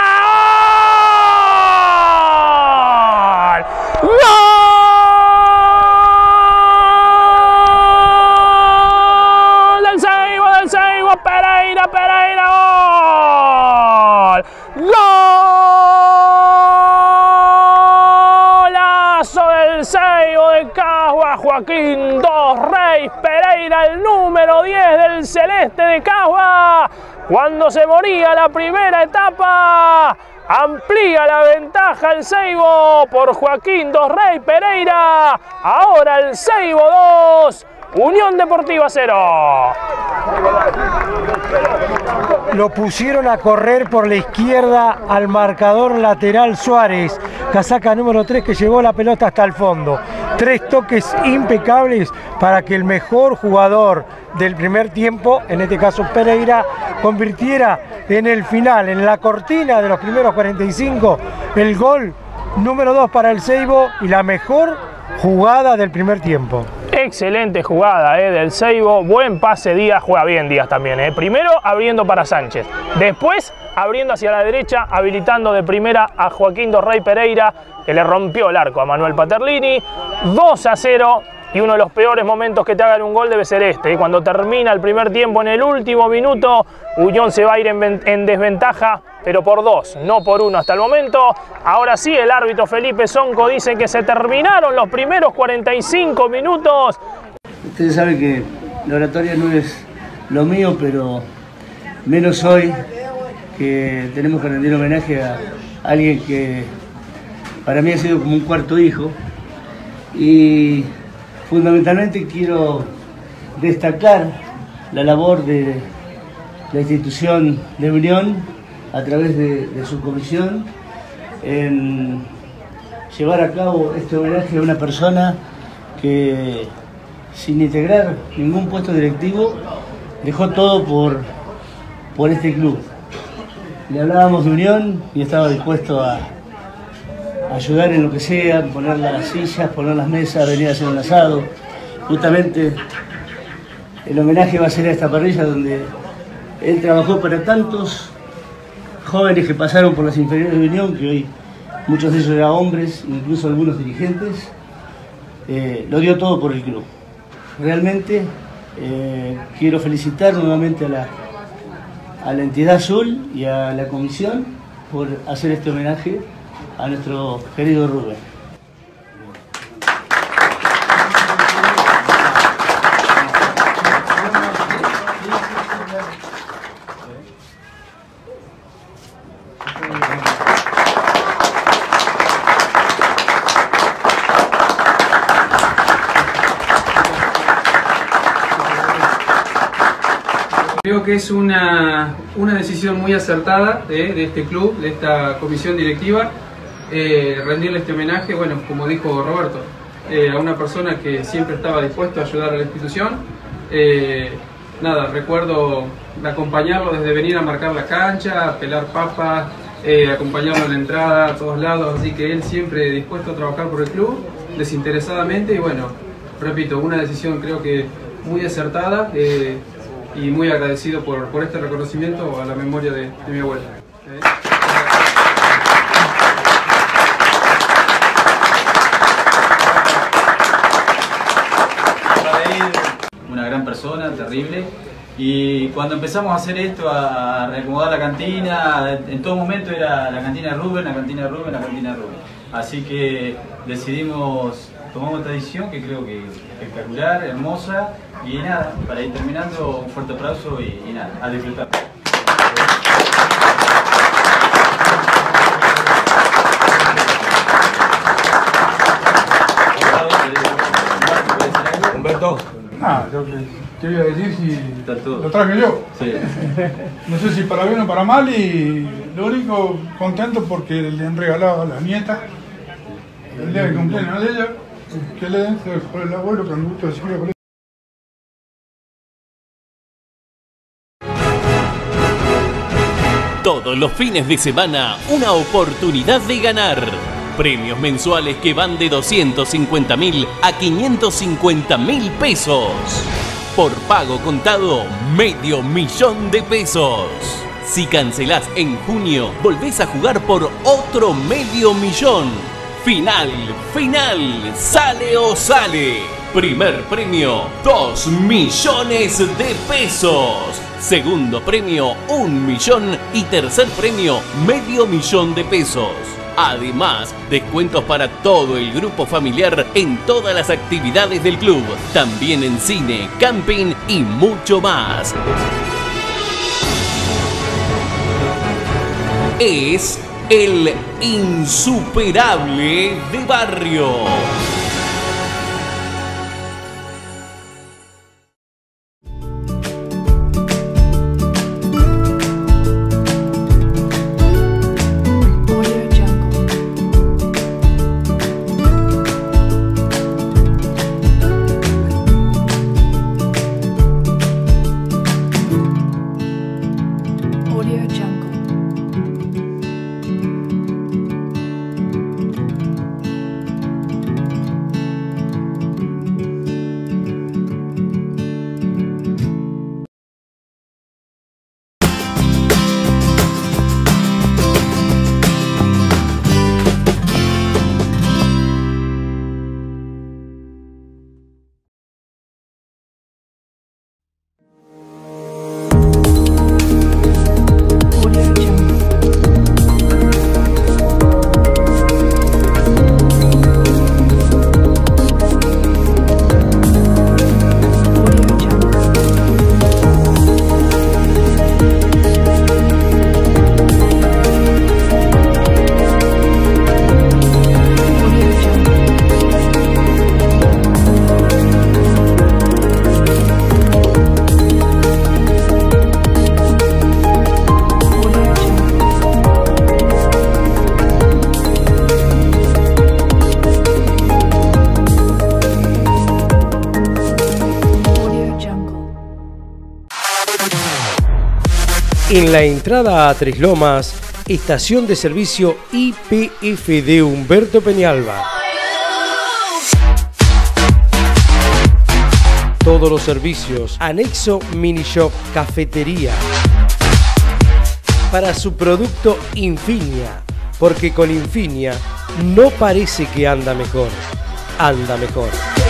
¡Gol! ¡Gol! Pereira, Pereira, gol, golazo del Seibo de Casba, Joaquín Dos Reyes Pereira, el número diez del Celeste de Casba, cuando se moría la primera etapa, amplía la ventaja el Seibo por Joaquín Dos Reyes Pereira, ahora el Seibo dos, Unión Deportiva cero. Lo pusieron a correr por la izquierda al marcador lateral Suárez, casaca número tres, que llevó la pelota hasta el fondo. Tres toques impecables para que el mejor jugador del primer tiempo, en este caso Pereira, convirtiera en el final, en la cortina de los primeros cuarenta y cinco, el gol número dos para el Seibo y la mejor jugada del primer tiempo. Excelente jugada eh, del Seibo, buen pase Díaz, juega bien Díaz también. Eh. Primero abriendo para Sánchez, después abriendo hacia la derecha, habilitando de primera a Joaquín Dos Reyes Pereira, que le rompió el arco a Manuel Paterlini. dos a cero. Y uno de los peores momentos que te hagan un gol debe ser este. Cuando termina el primer tiempo, en el último minuto, Unión se va a ir en, en desventaja, pero por dos, no por uno hasta el momento. Ahora sí, el árbitro Felipe Zonco dice que se terminaron los primeros cuarenta y cinco minutos. Ustedes saben que la oratoria no es lo mío, pero menos hoy que tenemos que rendir homenaje a alguien que para mí ha sido como un cuarto hijo. Y fundamentalmente quiero destacar la labor de la institución de Unión a través de, de su comisión en llevar a cabo este homenaje a una persona que, sin integrar ningún puesto directivo, dejó todo por, por este club. Le hablábamos de Unión y estaba dispuesto a ayudar en lo que sea, poner las sillas, poner las mesas, venir a hacer un asado. Justamente el homenaje va a ser a esta parrilla donde él trabajó para tantos jóvenes que pasaron por las inferiores de Unión, que hoy muchos de ellos eran hombres, incluso algunos dirigentes. Eh, lo dio todo por el club. Realmente eh, quiero felicitar nuevamente a la, a la entidad azul y a la comisión por hacer este homenaje a nuestro querido Rubén. Creo que es una, una decisión muy acertada de, de este club, de esta comisión directiva, eh, rendirle este homenaje, bueno, como dijo Roberto, eh, a una persona que siempre estaba dispuesto a ayudar a la institución. Eh, nada, recuerdo acompañarlo desde venir a marcar la cancha, pelar papas, eh, acompañarlo en la entrada a todos lados, así que él siempre dispuesto a trabajar por el club, desinteresadamente, y bueno, repito, una decisión creo que muy acertada. Eh, y muy agradecido por, por este reconocimiento a la memoria de, de mi abuela. Una gran persona, terrible, y cuando empezamos a hacer esto, a reacomodar la cantina, en todo momento era la cantina de Rubén, la cantina de Rubén, la cantina de Rubén. Así que decidimos, tomamos esta decisión que creo que es espectacular, hermosa. Y nada, para ir terminando, un fuerte aplauso y, y nada, a disfrutar. Humberto. Ah, lo que te voy a decir si lo traje yo. Sí. No sé si para bien o para mal, y lo único contento porque le han regalado a la nieta el día de cumpleaños de ella, que le den por el abuelo, con gusto de siempre por él. Todos los fines de semana, una oportunidad de ganar. Premios mensuales que van de doscientos cincuenta mil a quinientos cincuenta mil pesos. Por pago contado, medio millón de pesos. Si cancelás en junio, volvés a jugar por otro medio millón. Final, final, sale o sale. Primer premio, dos millones de pesos. Segundo premio, un millón. Y tercer premio, medio millón de pesos. Además, descuentos para todo el grupo familiar en todas las actividades del club. También en cine, camping y mucho más. Es el insuperable de barrio. Audio Jungle. En la entrada a Tres Lomas, estación de servicio Y P F de Humberto Peñalba. Todos los servicios, anexo mini shop, cafetería. Para su producto Infinia, porque con Infinia no parece que anda mejor, anda mejor.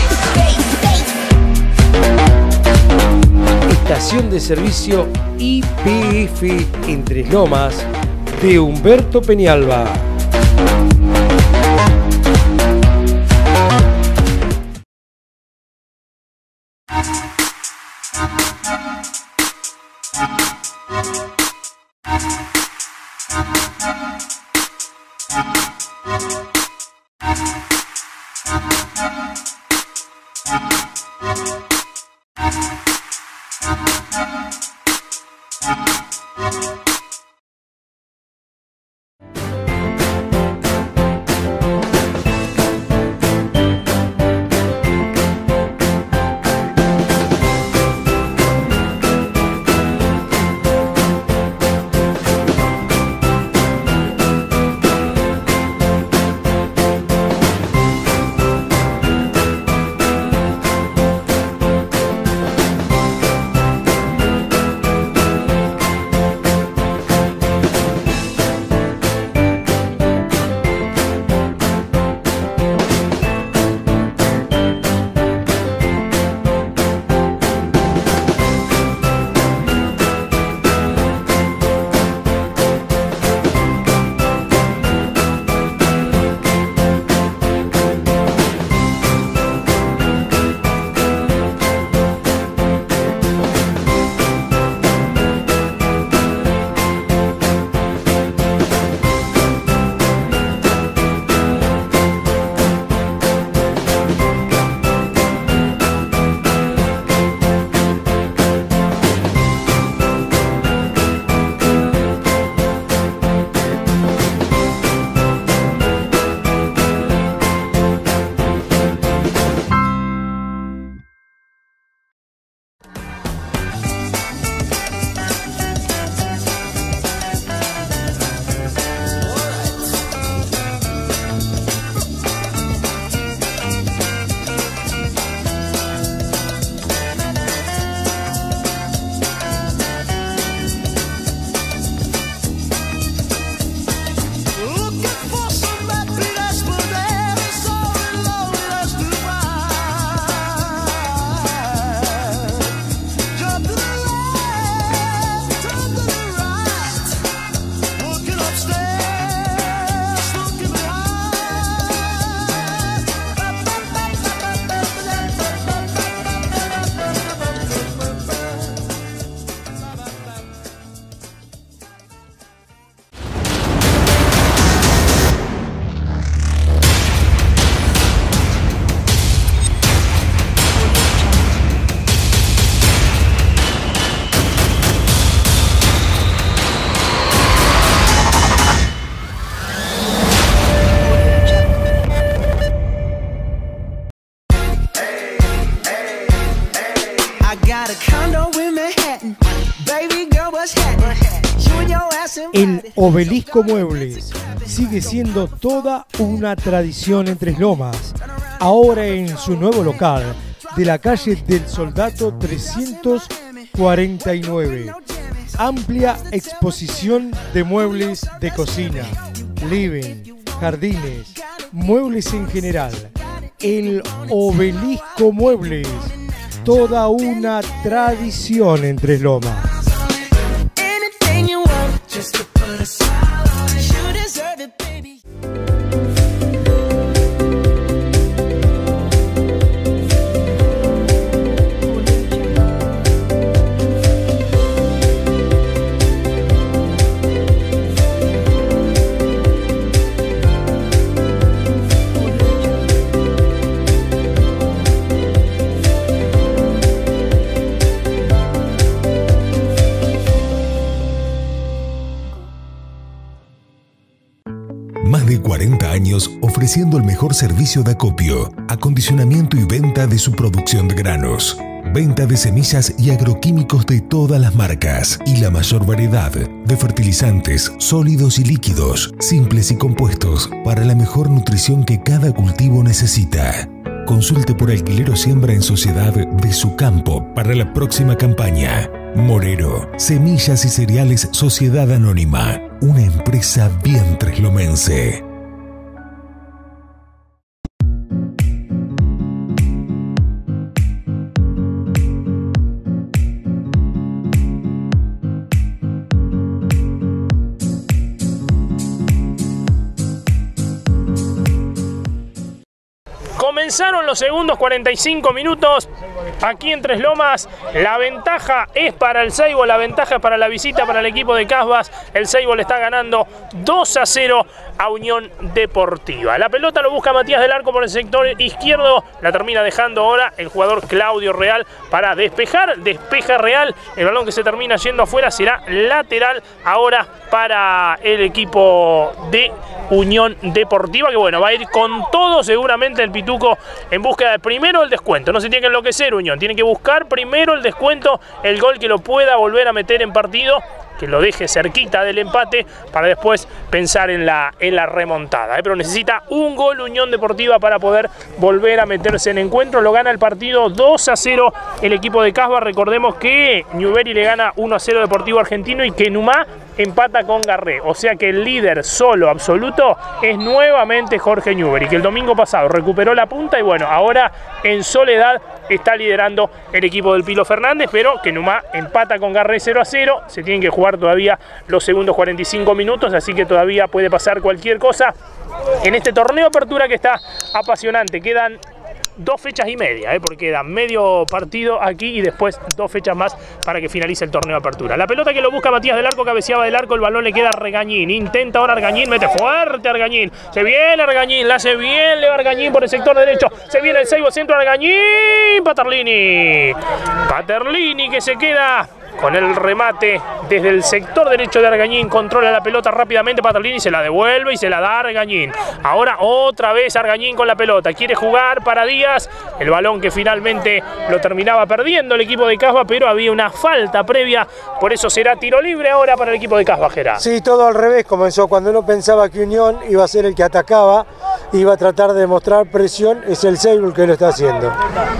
Estación de servicio Y P F en Tres Lomas de Humberto Peñalba. El Obelisco Muebles sigue siendo toda una tradición en Tres Lomas, ahora en su nuevo local de la calle del Soldado trescientos cuarenta y nueve. Amplia exposición de muebles de cocina, living, jardines, muebles en general. El Obelisco Muebles, toda una tradición en Tres Lomas. Más de cuarenta años ofreciendo el mejor servicio de acopio, acondicionamiento y venta de su producción de granos. Venta de semillas y agroquímicos de todas las marcas y la mayor variedad de fertilizantes sólidos y líquidos, simples y compuestos para la mejor nutrición que cada cultivo necesita. Consulte por alquiler o siembra en sociedad de su campo para la próxima campaña. Morero, Semillas y Cereales Sociedad Anónima, una empresa bien treslomense. Comenzaron los segundos cuarenta y cinco minutos aquí en Tres Lomas. La ventaja es para el Seibo, la ventaja es para la visita para el equipo de Casbas. El Seibo le está ganando dos a cero a Unión Deportiva. La pelota lo busca Matías del Arco por el sector izquierdo. La termina dejando ahora el jugador Claudio Real para despejar. Despeja Real. El balón que se termina yendo afuera será lateral ahora para el equipo de Unión Deportiva, que bueno, va a ir con todo seguramente el Pituco en búsqueda de primero el descuento. No se tiene que enloquecer Unión, tiene que buscar primero el descuento, el gol que lo pueda volver a meter en partido, que lo deje cerquita del empate para después pensar en la, en la remontada. ¿eh? Pero necesita un gol Unión Deportiva para poder volver a meterse en encuentro. Lo gana el partido dos a cero el equipo de Casbas. Recordemos que Newbery le gana uno a cero Deportivo Argentino y que Numá empata con Garré. O sea que el líder solo absoluto es nuevamente Jorge Newbery, que el domingo pasado recuperó la punta y bueno, ahora en soledad está liderando el equipo del Pilo Fernández, pero que Numá empata con Garré cero a cero. Se tienen que jugar todavía los segundos cuarenta y cinco minutos, así que todavía puede pasar cualquier cosa en este torneo de apertura que está apasionante. Quedan dos fechas y media, ¿eh? porque queda medio partido aquí y después dos fechas más para que finalice el torneo de apertura. La pelota que lo busca Matías del Arco, cabeceaba del arco, el balón le queda a Argañín, intenta ahora Argañín, mete fuerte Argañín, se viene Argañín, la hace bien Leo Argañín por el sector derecho, se viene el Seibo, centro Argañín, Paterlini, Paterlini que se queda con el remate desde el sector derecho de Argañín, controla la pelota rápidamente, Paterlini se la devuelve y se la da a Argañín. Ahora otra vez Argañín con la pelota, quiere jugar para Díaz, el balón que finalmente lo terminaba perdiendo el equipo de Casbas, pero había una falta previa, por eso será tiro libre ahora para el equipo de Casbas, Gerard. Sí, todo al revés comenzó, cuando uno pensaba que Unión iba a ser el que atacaba, iba a tratar de mostrar presión, es el Seibo el que lo está haciendo.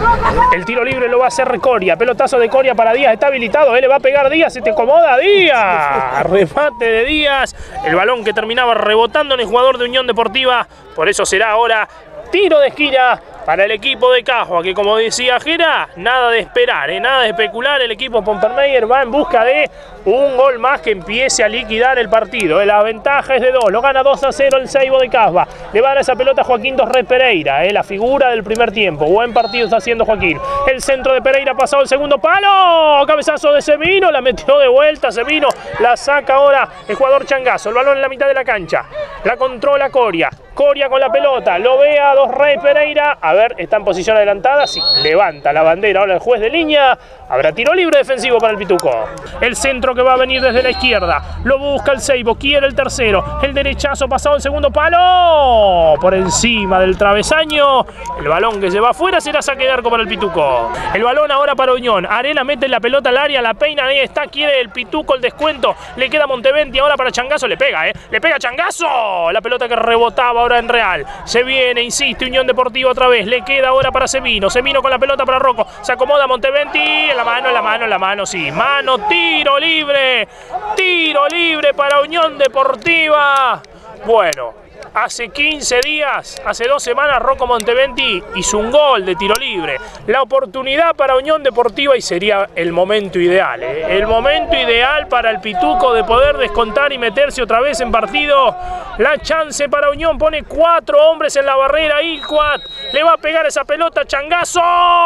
El tiro libre lo va a hacer Coria, pelotazo de Coria para Díaz, está habilitado, él le va a pegar Díaz, se te acomoda Díaz, remate de Díaz, el balón que terminaba rebotando en el jugador de Unión Deportiva, por eso será ahora tiro de esquina para el equipo de Casbas, que como decía Jera, nada de esperar, ¿eh? nada de especular, el equipo Pompermeyer va en busca de un gol más que empiece a liquidar el partido, ¿eh? La ventaja es de dos, lo gana dos a cero el Seibo de Casbas, le va a dar esa pelota a Joaquín Torres Pereira, ¿eh? la figura del primer tiempo, buen partido está haciendo Joaquín, el centro de Pereira pasado el segundo palo, cabezazo de Semino, la metió de vuelta Semino, la saca ahora el jugador Changazo, el balón en la mitad de la cancha, la controla Coria, Coria con la pelota, lo ve a Dos Rey Pereira, a ver, está en posición adelantada, sí, levanta la bandera ahora el juez de línea, habrá tiro libre defensivo para el Pituco. El centro que va a venir desde la izquierda, lo busca el Seibo, quiere el tercero, el derechazo pasado el segundo palo, por encima del travesaño, el balón que se va afuera será saque de arco para el Pituco. El balón ahora para Unión, Arena mete la pelota al área, la peina, ahí está, quiere el Pituco el descuento, le queda Monteventi ahora para Changazo, le pega, eh, le pega Changazo, la pelota que rebotaba ahora en Real, se viene, insiste Unión Deportiva otra vez, le queda ahora para Semino, Semino con la pelota para Rocco, se acomoda Monteventi, en la mano, en la mano, en la mano, sí, mano, tiro libre, tiro libre para Unión Deportiva, bueno. Hace quince días, hace dos semanas, Rocco Monteventi hizo un gol de tiro libre. La oportunidad para Unión Deportiva y sería el momento ideal. ¿eh? El momento ideal para el Pituco de poder descontar y meterse otra vez en partido. La chance para Unión, pone cuatro hombres en la barrera. Ilcuat le va a pegar esa pelota, Changazo.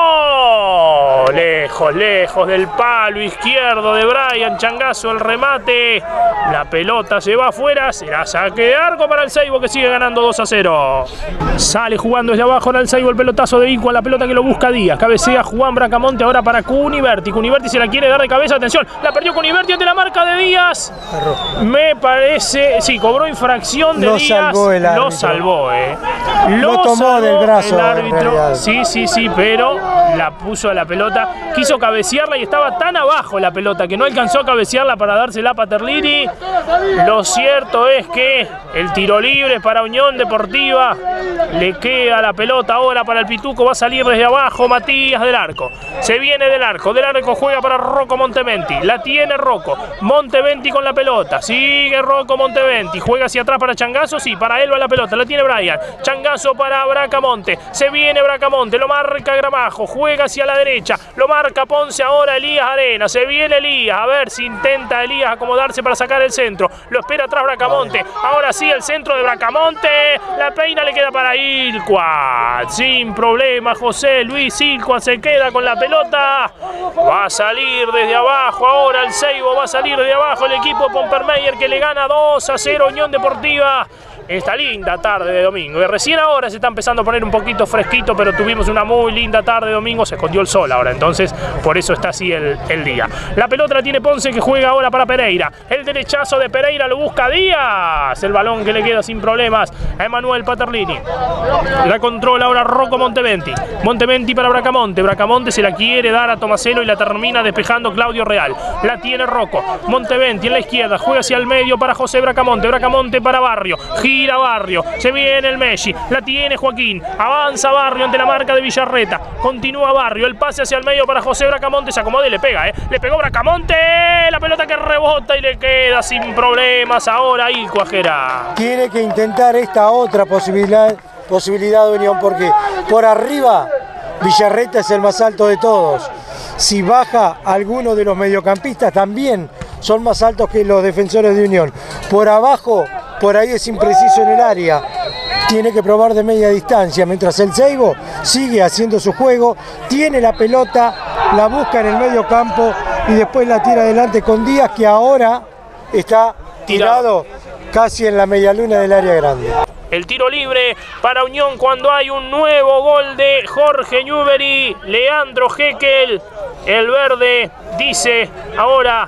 Lejos, lejos del palo izquierdo de Brian Changazo, el remate. La pelota se va afuera, será saque de arco para el Seibo que sigue ganando dos a cero. Sale jugando desde abajo en el Seibo el pelotazo de Ilcuat, la pelota que lo busca Díaz. Cabecea Juan Bracamonte ahora para Cuniverti. Cuniverti se la quiere dar de cabeza, atención. La perdió Cuniverti ante la marca de Díaz. Me parece, sí, cobró infracción de lo Díaz. Salvó el árbitro. Lo salvó, eh. Lo, lo tomó del brazo el árbitro. Sí, sí, sí, pero la puso a la pelota, quiso cabecearla y estaba tan abajo la pelota que no alcanzó a cabecearla para dársela a Paterlini. Lo cierto es que el tiro libre para Unión Deportiva, le queda la pelota ahora para el Pituco, va a salir desde abajo Matías del Arco, se viene del Arco, del Arco juega para Rocco Monteventi, la tiene Rocco, Monteventi con la pelota, sigue Rocco Monteventi, juega hacia atrás para Changazo, sí, para él va la pelota, la tiene Brian, Changazo para Bracamonte, se viene Bracamonte, lo marca Gramajo, juega hacia la derecha, lo marca Ponce ahora Elías Arena, se viene Elías, a ver si intenta Elías acomodarse para sacar el centro, lo espera atrás Bracamonte, ahora sí el centro de Bracamonte, la peina le queda para Ilcuat, sin problema José Luis Ilcuat se queda con la pelota, va a salir desde abajo ahora el Seibo, va a salir desde abajo el equipo Pompermeyer que le gana dos a cero Unión Deportiva. Esta linda tarde de domingo, y recién ahora se está empezando a poner un poquito fresquito, pero tuvimos una muy linda tarde de domingo, se escondió el sol ahora, entonces por eso está así el, el día. La pelota la tiene Ponce que juega ahora para Pereira, el derechazo de Pereira lo busca Díaz, el balón que le queda sin problemas a Emanuel Paterlini, la controla ahora Rocco Monteventi, Monteventi para Bracamonte, Bracamonte se la quiere dar a Tomaselo y la termina despejando Claudio Real, la tiene Rocco, Monteventi en la izquierda, juega hacia el medio para José Bracamonte, Bracamonte para Barrio, gira Barrio, se viene el Messi, la tiene Joaquín, avanza Barrio ante la marca de Villarreta, continúa Barrio, el pase hacia el medio para José Bracamonte, se acomoda y le pega, ¿eh? Le pegó Bracamonte, la pelota que rebota y le queda sin problemas ahora Ilcuajera. Tiene que intentar esta otra posibilidad, posibilidad de Unión, porque por arriba Villarreta es el más alto de todos. Si baja alguno de los mediocampistas también son más altos que los defensores de Unión. Por abajo, por ahí es impreciso en el área. Tiene que probar de media distancia, mientras el Seibo sigue haciendo su juego, tiene la pelota, la busca en el medio campo y después la tira adelante con Díaz, que ahora está tirado casi en la media luna del área grande. El tiro libre para Unión cuando hay un nuevo gol de Jorge Newbery, Leandro Jekel, el verde dice ahora,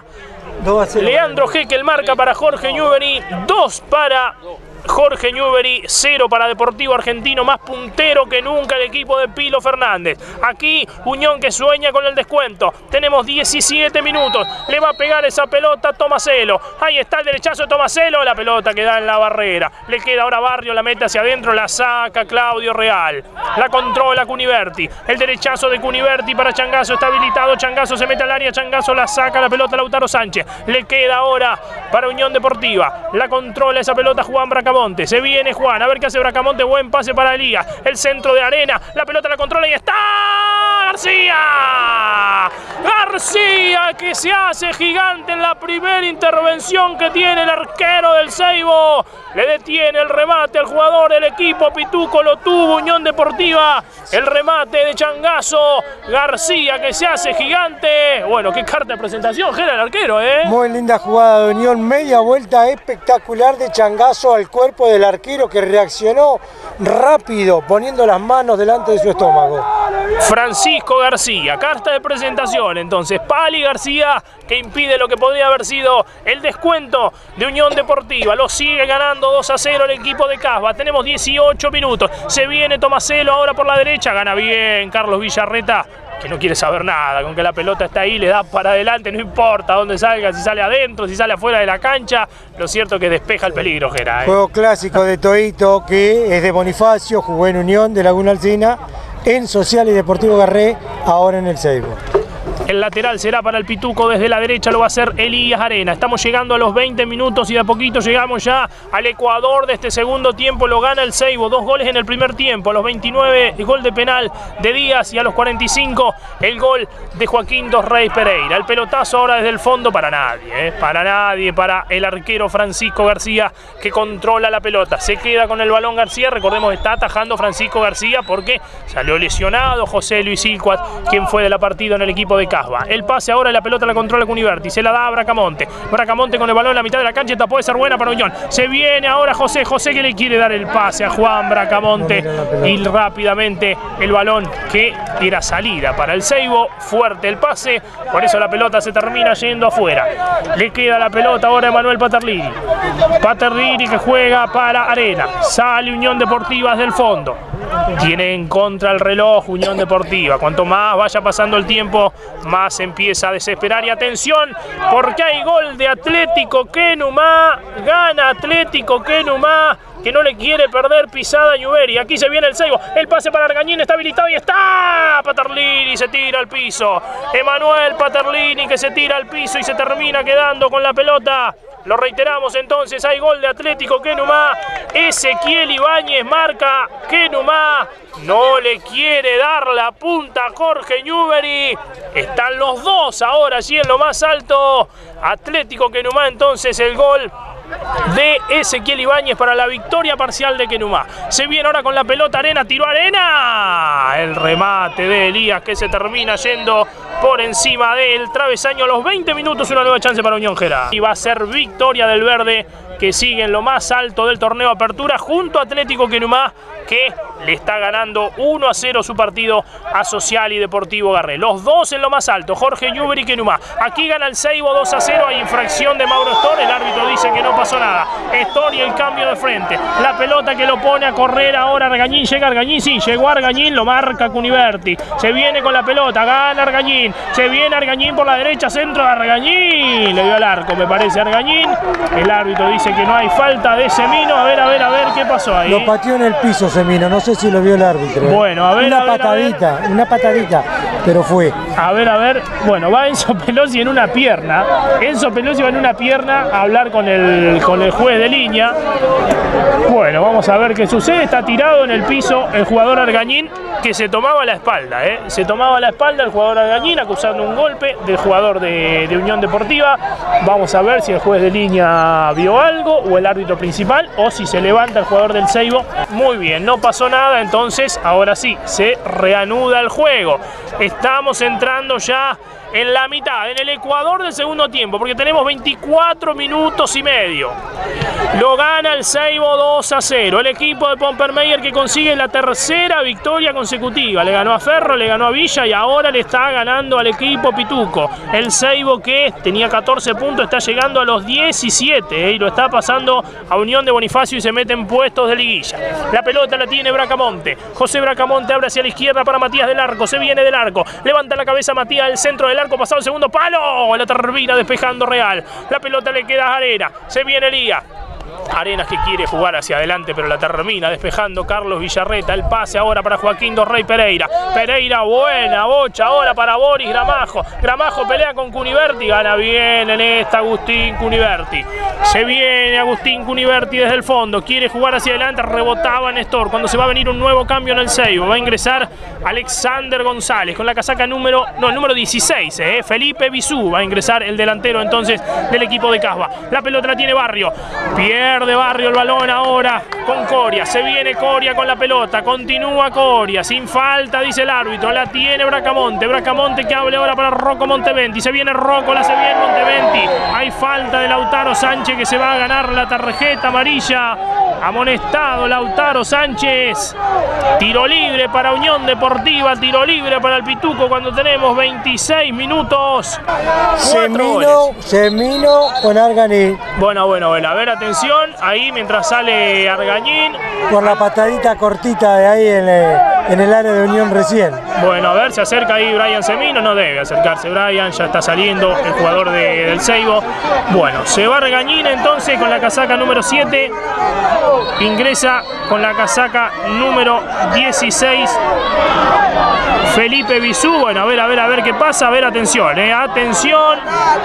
Leandro Jekel marca para Jorge Newbery, dos para Jorge Newbery, cero para Deportivo Argentino, más puntero que nunca el equipo de Pilo Fernández. Aquí Unión que sueña con el descuento, tenemos diecisiete minutos, le va a pegar esa pelota a Tomaselo, ahí está el derechazo de Tomaselo, la pelota que da en la barrera, le queda ahora Barrio, la mete hacia adentro, la saca Claudio Real, la controla Cuniverti, el derechazo de Cuniverti para Changazo, está habilitado, Changazo se mete al área, Changazo la saca la pelota a Lautaro Sánchez, le queda ahora para Unión Deportiva, la controla esa pelota Juan Bracamonte, se viene Juan, a ver qué hace Bracamonte, buen pase para Elías, el centro de Arena, la pelota la controla y está García, García que se hace gigante en la primera intervención que tiene el arquero del Seibo, le detiene el remate al jugador del equipo Pituco, lo tuvo Unión Deportiva, el remate de Changazo, García que se hace gigante, bueno, qué carta de presentación, Gera el arquero, ¿eh? Muy linda jugada de Unión, media vuelta espectacular de Changazo al cuerpo del arquero que reaccionó rápido, poniendo las manos delante de su estómago. Francisco García, carta de presentación, entonces Pali García que impide lo que podría haber sido el descuento de Unión Deportiva, lo sigue ganando dos a cero el equipo de Casba, tenemos dieciocho minutos, se viene Tomaselo ahora por la derecha, gana bien Carlos Villarreta, que no quiere saber nada, con que la pelota está ahí, le da para adelante, no importa dónde salga, si sale adentro, si sale afuera de la cancha, lo cierto es que despeja el peligro, Gera, ¿eh? Juego clásico de Toito, que es de Bonifacio, jugó en Unión de Laguna Alcina, en Social y Deportivo Garré, ahora en el Seibo. El lateral será para el Pituco, desde la derecha lo va a hacer Elías Arena. Estamos llegando a los veinte minutos y de a poquito llegamos ya al Ecuador de este segundo tiempo. Lo gana el Seibo, dos goles en el primer tiempo. A los veintinueve el gol de penal de Díaz y a los cuarenta y cinco el gol de Joaquín Dos Reyes Pereira. El pelotazo ahora desde el fondo para nadie, ¿eh? para nadie, para el arquero Francisco García que controla la pelota. Se queda con el balón García, recordemos está atajando Francisco García porque salió lesionado José Luis Ilcuat, quien fue de la partida en el equipo de Casba. El pase ahora, la pelota la controla Cuniverti, se la da a Bracamonte. Bracamonte con el balón en la mitad de la cancha, esta puede ser buena para Unión. Se viene ahora José, José que le quiere dar el pase a Juan Bracamonte y rápidamente el balón que era salida para el Seibo, fuerte el pase, por eso la pelota se termina yendo afuera. Le queda la pelota ahora a Emanuel Paterlini. Paterlini que juega para Arena, sale Unión Deportiva desde el fondo. Tiene en contra el reloj Unión Deportiva. Cuanto más vaya pasando el tiempo, más empieza a desesperar. Y atención, porque hay gol de Atlético Kenumá. Gana Atlético Kenumá, que no le quiere perder pisada a Newbery. Aquí se viene el Seibo. El pase para Argañín está habilitado y está. Paterlini se tira al piso. Emanuel Paterlini que se tira al piso y se termina quedando con la pelota. Lo reiteramos entonces, hay gol de Atlético Kenumá. Ezequiel Ibáñez marca. Kenumá no le quiere dar la punta a Jorge Newbery. Están los dos ahora allí en lo más alto. Atlético Kenumá entonces el gol de Ezequiel Ibáñez para la victoria parcial de Kenumá. Se viene ahora con la pelota Arena, tiró Arena. El remate de Elías que se termina yendo por encima del travesaño a los veinte minutos. Una nueva chance para Unión Gera. Y va a ser victoria del verde, que sigue en lo más alto del torneo Apertura junto a Atlético Kenumá, que le está ganando uno a cero su partido a Social y Deportivo Garré. Los dos en lo más alto, Jorge Newbery y Kenumá. Aquí gana el Seibo dos a cero, hay infracción de Mauro Estor, el árbitro dice que no pasó nada. Estor y el cambio de frente. La pelota que lo pone a correr ahora Argañín, llega Argañín, sí, llegó Argañín, lo marca Cuniverti. Se viene con la pelota, gana Argañín, se viene Argañín por la derecha, centro de Argañín. Le dio al arco, me parece Argañín. El árbitro dice que no hay falta de Semino. A ver, a ver, a ver qué pasó ahí. Lo pateó en el piso Semino, no sé si lo vio el árbitro. Bueno, a ver, una a ver, patadita, a ver. una patadita, pero fue. A ver, a ver, bueno, va Enzo Pelosi en una pierna. Enzo Pelosi va en una pierna a hablar con el, con el juez de línea. Bueno, vamos a ver qué sucede. Está tirado en el piso el jugador Argañín, que se tomaba la espalda, ¿eh? Se tomaba la espalda el jugador Argañín, acusando un golpe del jugador de, de Unión Deportiva. Vamos a ver si el juez de línea vio algo, o el árbitro principal, o si se levanta el jugador del Seibo. Muy bien, no pasó nada, entonces ahora sí, se reanuda el juego. Estamos entrando ya en la mitad, en el ecuador del segundo tiempo, porque tenemos veinticuatro minutos y medio. Lo gana el Seibo dos a cero. El equipo de Pompermeyer, que consigue la tercera victoria consecutiva. Le ganó a Ferro, le ganó a Villa y ahora le está ganando al equipo Pituco. El Seibo, que tenía catorce puntos, está llegando a los diecisiete, ¿eh? Y lo está pasando a Unión de Bonifacio y se mete en puestos de liguilla. La pelota la tiene Bracamonte. José Bracamonte abre hacia la izquierda para Matías del Arco. Se viene del arco. Levanta la cabeza Matías del centro del arco, pasado el segundo palo. La termina despejando Real. La pelota le queda a Arena. Se viene Elías. Arenas, que quiere jugar hacia adelante, pero la termina despejando Carlos Villarreta. El pase ahora para Joaquín Dorrey Pereira. Pereira, buena bocha ahora para Boris Gramajo. Gramajo pelea con Cuniverti. Gana bien en esta Agustín Cuniverti. Se viene Agustín Cuniverti desde el fondo. Quiere jugar hacia adelante. Rebotaba Néstor. Cuando se va a venir un nuevo cambio en el Seibo, va a ingresar Alexander González con la casaca número, no, el número dieciséis. Eh, Felipe Bisú. Va a ingresar el delantero entonces del equipo de Casba. La pelota la tiene Barrio. Pierde de Barrio el balón ahora con Coria. Se viene Coria con la pelota. Continúa Coria. Sin falta, dice el árbitro. La tiene Bracamonte. Bracamonte que hable ahora para Rocco Monteventi. Se viene Rocco, la se viene Monteventi. Hay falta de Lautaro Sánchez, que se va a ganar la tarjeta amarilla. Amonestado Lautaro Sánchez. Tiro libre para Unión Deportiva. Tiro libre para el Pituco cuando tenemos veintiséis minutos. Semino, Semino con Argañín. Bueno, bueno, bueno. A ver, atención. Ahí mientras sale Argañín. Por la patadita cortita de ahí en el, en el área de Unión recién. Bueno, a ver, se acerca ahí Brian Semino. No debe acercarse Brian. Ya está saliendo el jugador de, del Seibo. Bueno, se va Argañín entonces con la casaca número siete. Ingresa con la casaca número dieciséis Felipe Bisú. Bueno, a ver, a ver, a ver qué pasa. A ver, atención, eh, atención.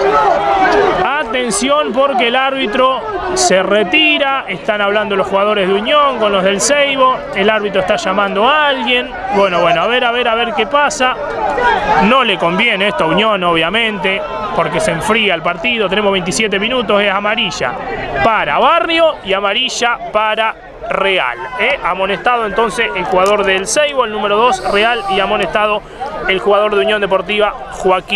Atención, porque el árbitro se retira. Están hablando los jugadores de Unión con los del Seibo. El árbitro está llamando a alguien. Bueno, bueno, a ver, a ver, a ver qué pasa. No le conviene esto a Unión, obviamente, porque se enfría el partido. Tenemos veintisiete minutos, es amarilla para Barrio y amarilla para Real. ¿eh? Amonestado entonces el jugador del Seibo, el número dos, Real, y amonestado el jugador de Unión Deportiva, Joaquín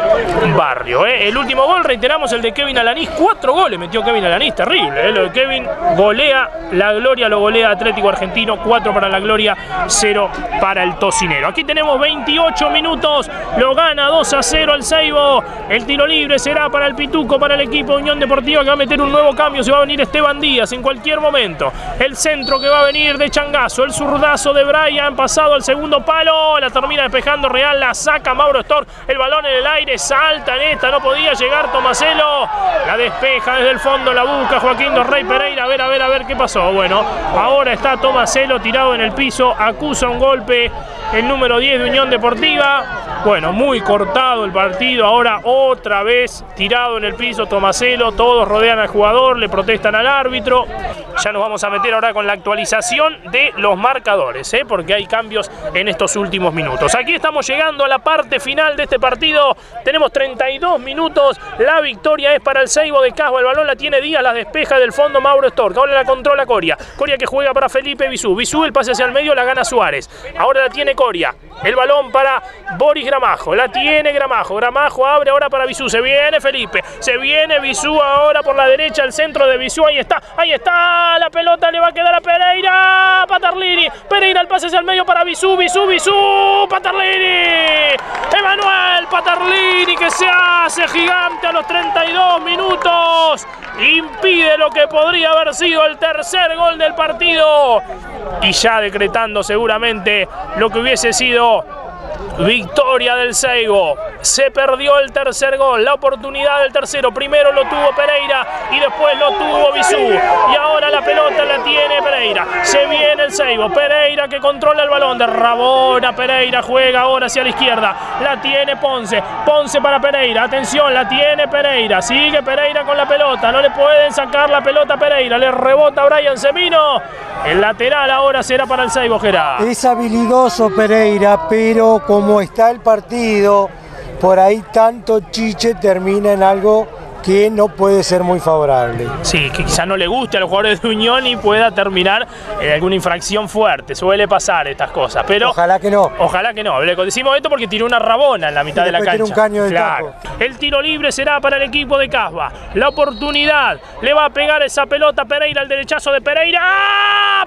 Barrio. ¿eh? El último gol, reiteramos, el de Kevin Alanís. Cuatro goles metió Kevin Alanís, terrible. ¿eh? Lo de Kevin golea, la Gloria lo golea Atlético Argentino. Cuatro para la Gloria, cero para el Tocinero. Aquí tenemos veintiocho minutos, lo gana dos a cero el Seibo. El tiro libre será para el Pituco, para el equipo de Unión Deportiva, que va a meter un nuevo cambio. Se va a venir Esteban Díaz en cualquier momento. El centro que va a venir de Changazo, el zurdazo de Brian, pasado al segundo palo, la termina despejando Real, la saca Mauro Stork, el balón en el aire, salta en esta, no podía llegar Tomaselo, la despeja desde el fondo, la busca Joaquín Dos Rey Pereira, a ver, a ver, a ver qué pasó. Bueno, ahora está Tomaselo tirado en el piso, acusa un golpe el número diez de Unión Deportiva. Bueno, muy cortado el partido, ahora otra vez tirado en el piso Tomaselo, todos rodean al jugador, le protestan al árbitro. Ya nos vamos a meter ahora con la actualización de los marcadores, ¿eh? porque hay cambios en estos últimos minutos. Aquí estamos llegando a la parte final de este partido, tenemos treinta y dos minutos, la victoria es para el Seibo de Casba, el balón la tiene Díaz, la despeja del fondo Mauro Stork, ahora la controla Coria, Coria que juega para Felipe Bisú, Bisú el pase hacia el medio, la gana Suárez, ahora la tiene Coria, el balón para Boris Gramajo, la tiene Gramajo, Gramajo abre ahora para Bisú, se viene Felipe, se viene Bisú ahora por la derecha, el centro de Bisú, ahí está, ahí está, la pelota le va a quedar a Pereira, Patarlini, Pereira el pase hacia el medio para Bisú, Bisú, Bisú, Patarlini, Emanuel Patarlini que se hace gigante a los treinta y dos minutos, impide lo que podría haber sido el tercer gol del partido y ya decretando seguramente lo que hubiese sido victoria del Seibo. Se perdió el tercer gol, la oportunidad del tercero. Primero lo tuvo Pereira y después lo tuvo Bisú. Y ahora la pelota la tiene Pereira. Se viene el Seibo. Pereira que controla el balón. De Rabona Pereira juega ahora hacia la izquierda. La tiene Ponce. Ponce para Pereira. Atención, la tiene Pereira. Sigue Pereira con la pelota. No le pueden sacar la pelota a Pereira. Le rebota a Brian Semino. El lateral ahora será para el Seibo, Gerard. Es habilidoso Pereira, pero como está el partido, por ahí tanto chiche termina en algo que no puede ser muy favorable. Sí, que quizá no le guste a los jugadores de Unión y pueda terminar en alguna infracción fuerte. Suele pasar estas cosas, pero ojalá que no. Ojalá que no. Le decimos esto porque tiró una rabona en la mitad de la cancha. Tiene un caño de claro. taco. El tiro libre será para el equipo de Casba. La oportunidad. Le va a pegar esa pelota Pereira, el derechazo de Pereira. ¡Ah!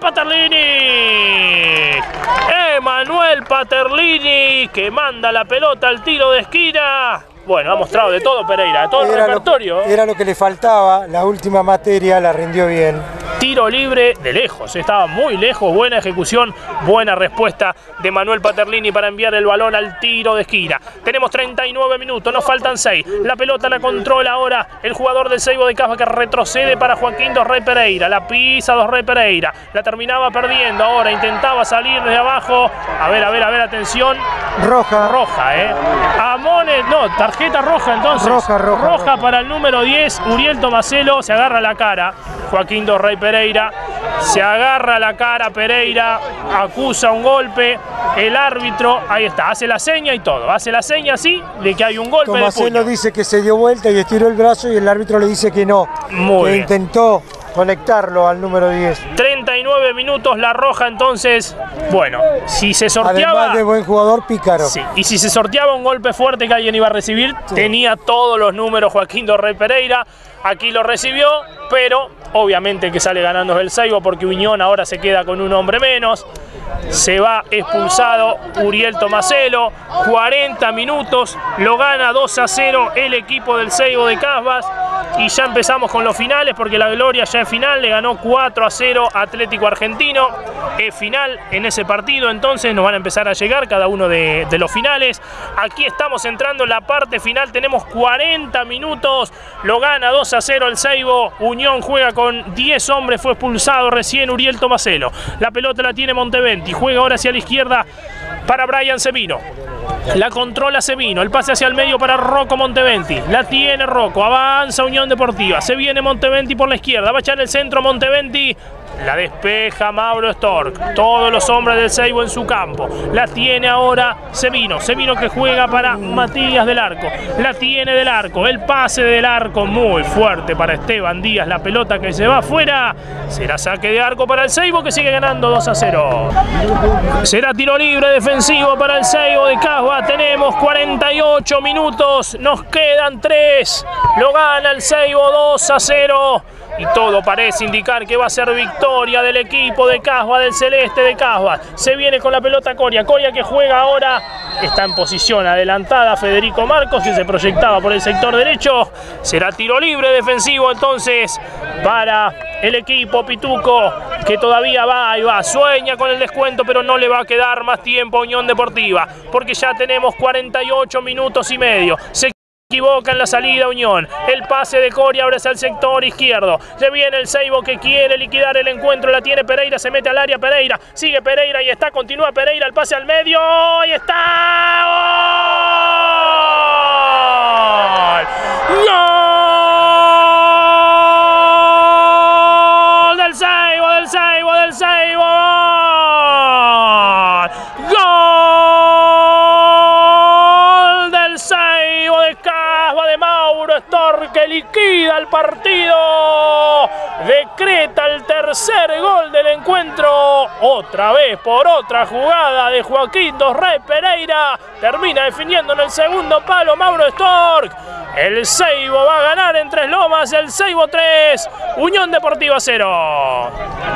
Patarlini. Emanuel Patarlini que manda la pelota al tiro de esquina. Bueno, ha mostrado de todo Pereira, de todo el repertorio. Era lo que le faltaba, la última materia la rindió bien. Tiro libre de lejos, estaba muy lejos, buena ejecución, buena respuesta de Manuel Patarlini para enviar el balón al tiro de esquina. Tenemos treinta y nueve minutos, nos faltan seis. La pelota la controla ahora el jugador del Seibo de Casba que retrocede para Joaquín Dos Rey Pereira. La pisa Dos Rey Pereira, la terminaba perdiendo, ahora intentaba salir desde abajo. A ver, a ver, a ver, atención. Roja. Roja, eh. Amones, no, tarjeta roja entonces. Roja, roja. Roja, roja. para el número diez, Uriel Tomaselo, se agarra la cara. Joaquín Dos Rey Pereira, se agarra la cara Pereira, acusa un golpe, el árbitro, ahí está, hace la seña y todo, hace la seña así de que hay un golpe de puño. Tomaselo dice que se dio vuelta y estiró el brazo y el árbitro le dice que no, Muy que bien. intentó conectarlo al número diez. treinta y nueve minutos la roja entonces, bueno, si se sorteaba... Además de buen jugador, pícaro. Sí, y si se sorteaba un golpe fuerte que alguien iba a recibir, sí. Tenía todos los números Joaquín Dos Rey Pereira, aquí lo recibió, pero obviamente que sale ganando es el Seibo porque Unión ahora se queda con un hombre menos. Se va expulsado Uriel Tomaselo, cuarenta minutos, lo gana dos a cero el equipo del Seibo de Casbas. Y ya empezamos con los finales porque la Gloria ya es final, le ganó cuatro a cero Atlético Argentino. Es final en ese partido, entonces nos van a empezar a llegar cada uno de, de los finales. Aquí estamos entrando en la parte final, tenemos cuarenta minutos, lo gana dos a cero el Seibo. Unión juega con diez hombres, fue expulsado recién Uriel Tomaselo. La pelota la tiene Monteventi, juega ahora hacia la izquierda para Brian Semino. La controla Semino, el pase hacia el medio para Rocco Monteventi. La tiene Rocco, avanza Unión Deportiva. Se viene Monteventi por la izquierda, va a echar el centro Monteventi. La despeja Mauro Stork. Todos los hombres del Seibo en su campo. La tiene ahora Sevino. Sevino que juega para Matías del Arco. La tiene del Arco. El pase del Arco muy fuerte para Esteban Díaz. La pelota que se va afuera. Será saque de arco para el Seibo, que sigue ganando dos a cero. Será tiro libre defensivo para el Seibo de Casba. Tenemos cuarenta y ocho minutos. Nos quedan tres. Lo gana el Seibo dos a cero. Y todo parece indicar que va a ser victoria del equipo de Casba, del Celeste de Casba. Se viene con la pelota Coria. Coria que juega ahora. Está en posición adelantada Federico Marcos, que se proyectaba por el sector derecho. Será tiro libre defensivo entonces para el equipo pituco, que todavía va y va. Sueña con el descuento, pero no le va a quedar más tiempo a Unión Deportiva, porque ya tenemos cuarenta y ocho minutos y medio. Se equivoca en la salida Unión. El pase de Coria abre hacia el sector izquierdo. Se viene el Seibo que quiere liquidar el encuentro. La tiene Pereira, se mete al área Pereira. Sigue Pereira y está, continúa Pereira. El pase al medio. ¡Y está! ¡Gol! ¡Gol! Del Seibo, del Seibo, del Seibo. ¡Gol! Del Seibo de Casba de Mauro Stork, que liquida el partido. Decreta el tercer gol del encuentro. Otra vez por otra jugada de Joaquín Dos Reyes Pereira. Termina definiendo en el segundo palo Mauro Stork. El Seibo va a ganar en Tres Lomas. El Seibo tres, Unión Deportiva cero.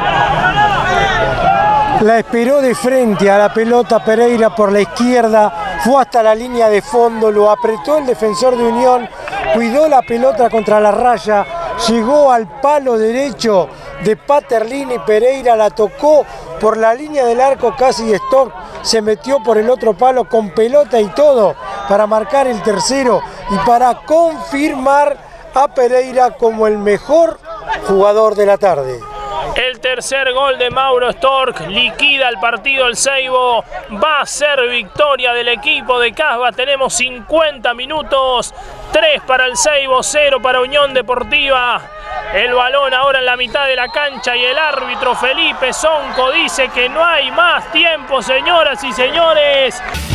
La esperó de frente a la pelota Pereira por la izquierda, fue hasta la línea de fondo, lo apretó el defensor de Unión, cuidó la pelota contra la raya, llegó al palo derecho de Paterlini, Pereira la tocó por la línea del arco casi y Stork se metió por el otro palo con pelota y todo para marcar el tercero y para confirmar a Pereira como el mejor jugador de la tarde. El tercer gol de Mauro Stork liquida el partido el Seibo. Va a ser victoria del equipo de Casba. Tenemos cincuenta minutos. tres para el Seibo, cero para Unión Deportiva. El balón ahora en la mitad de la cancha y el árbitro Felipe Sonco dice que no hay más tiempo, señoras y señores.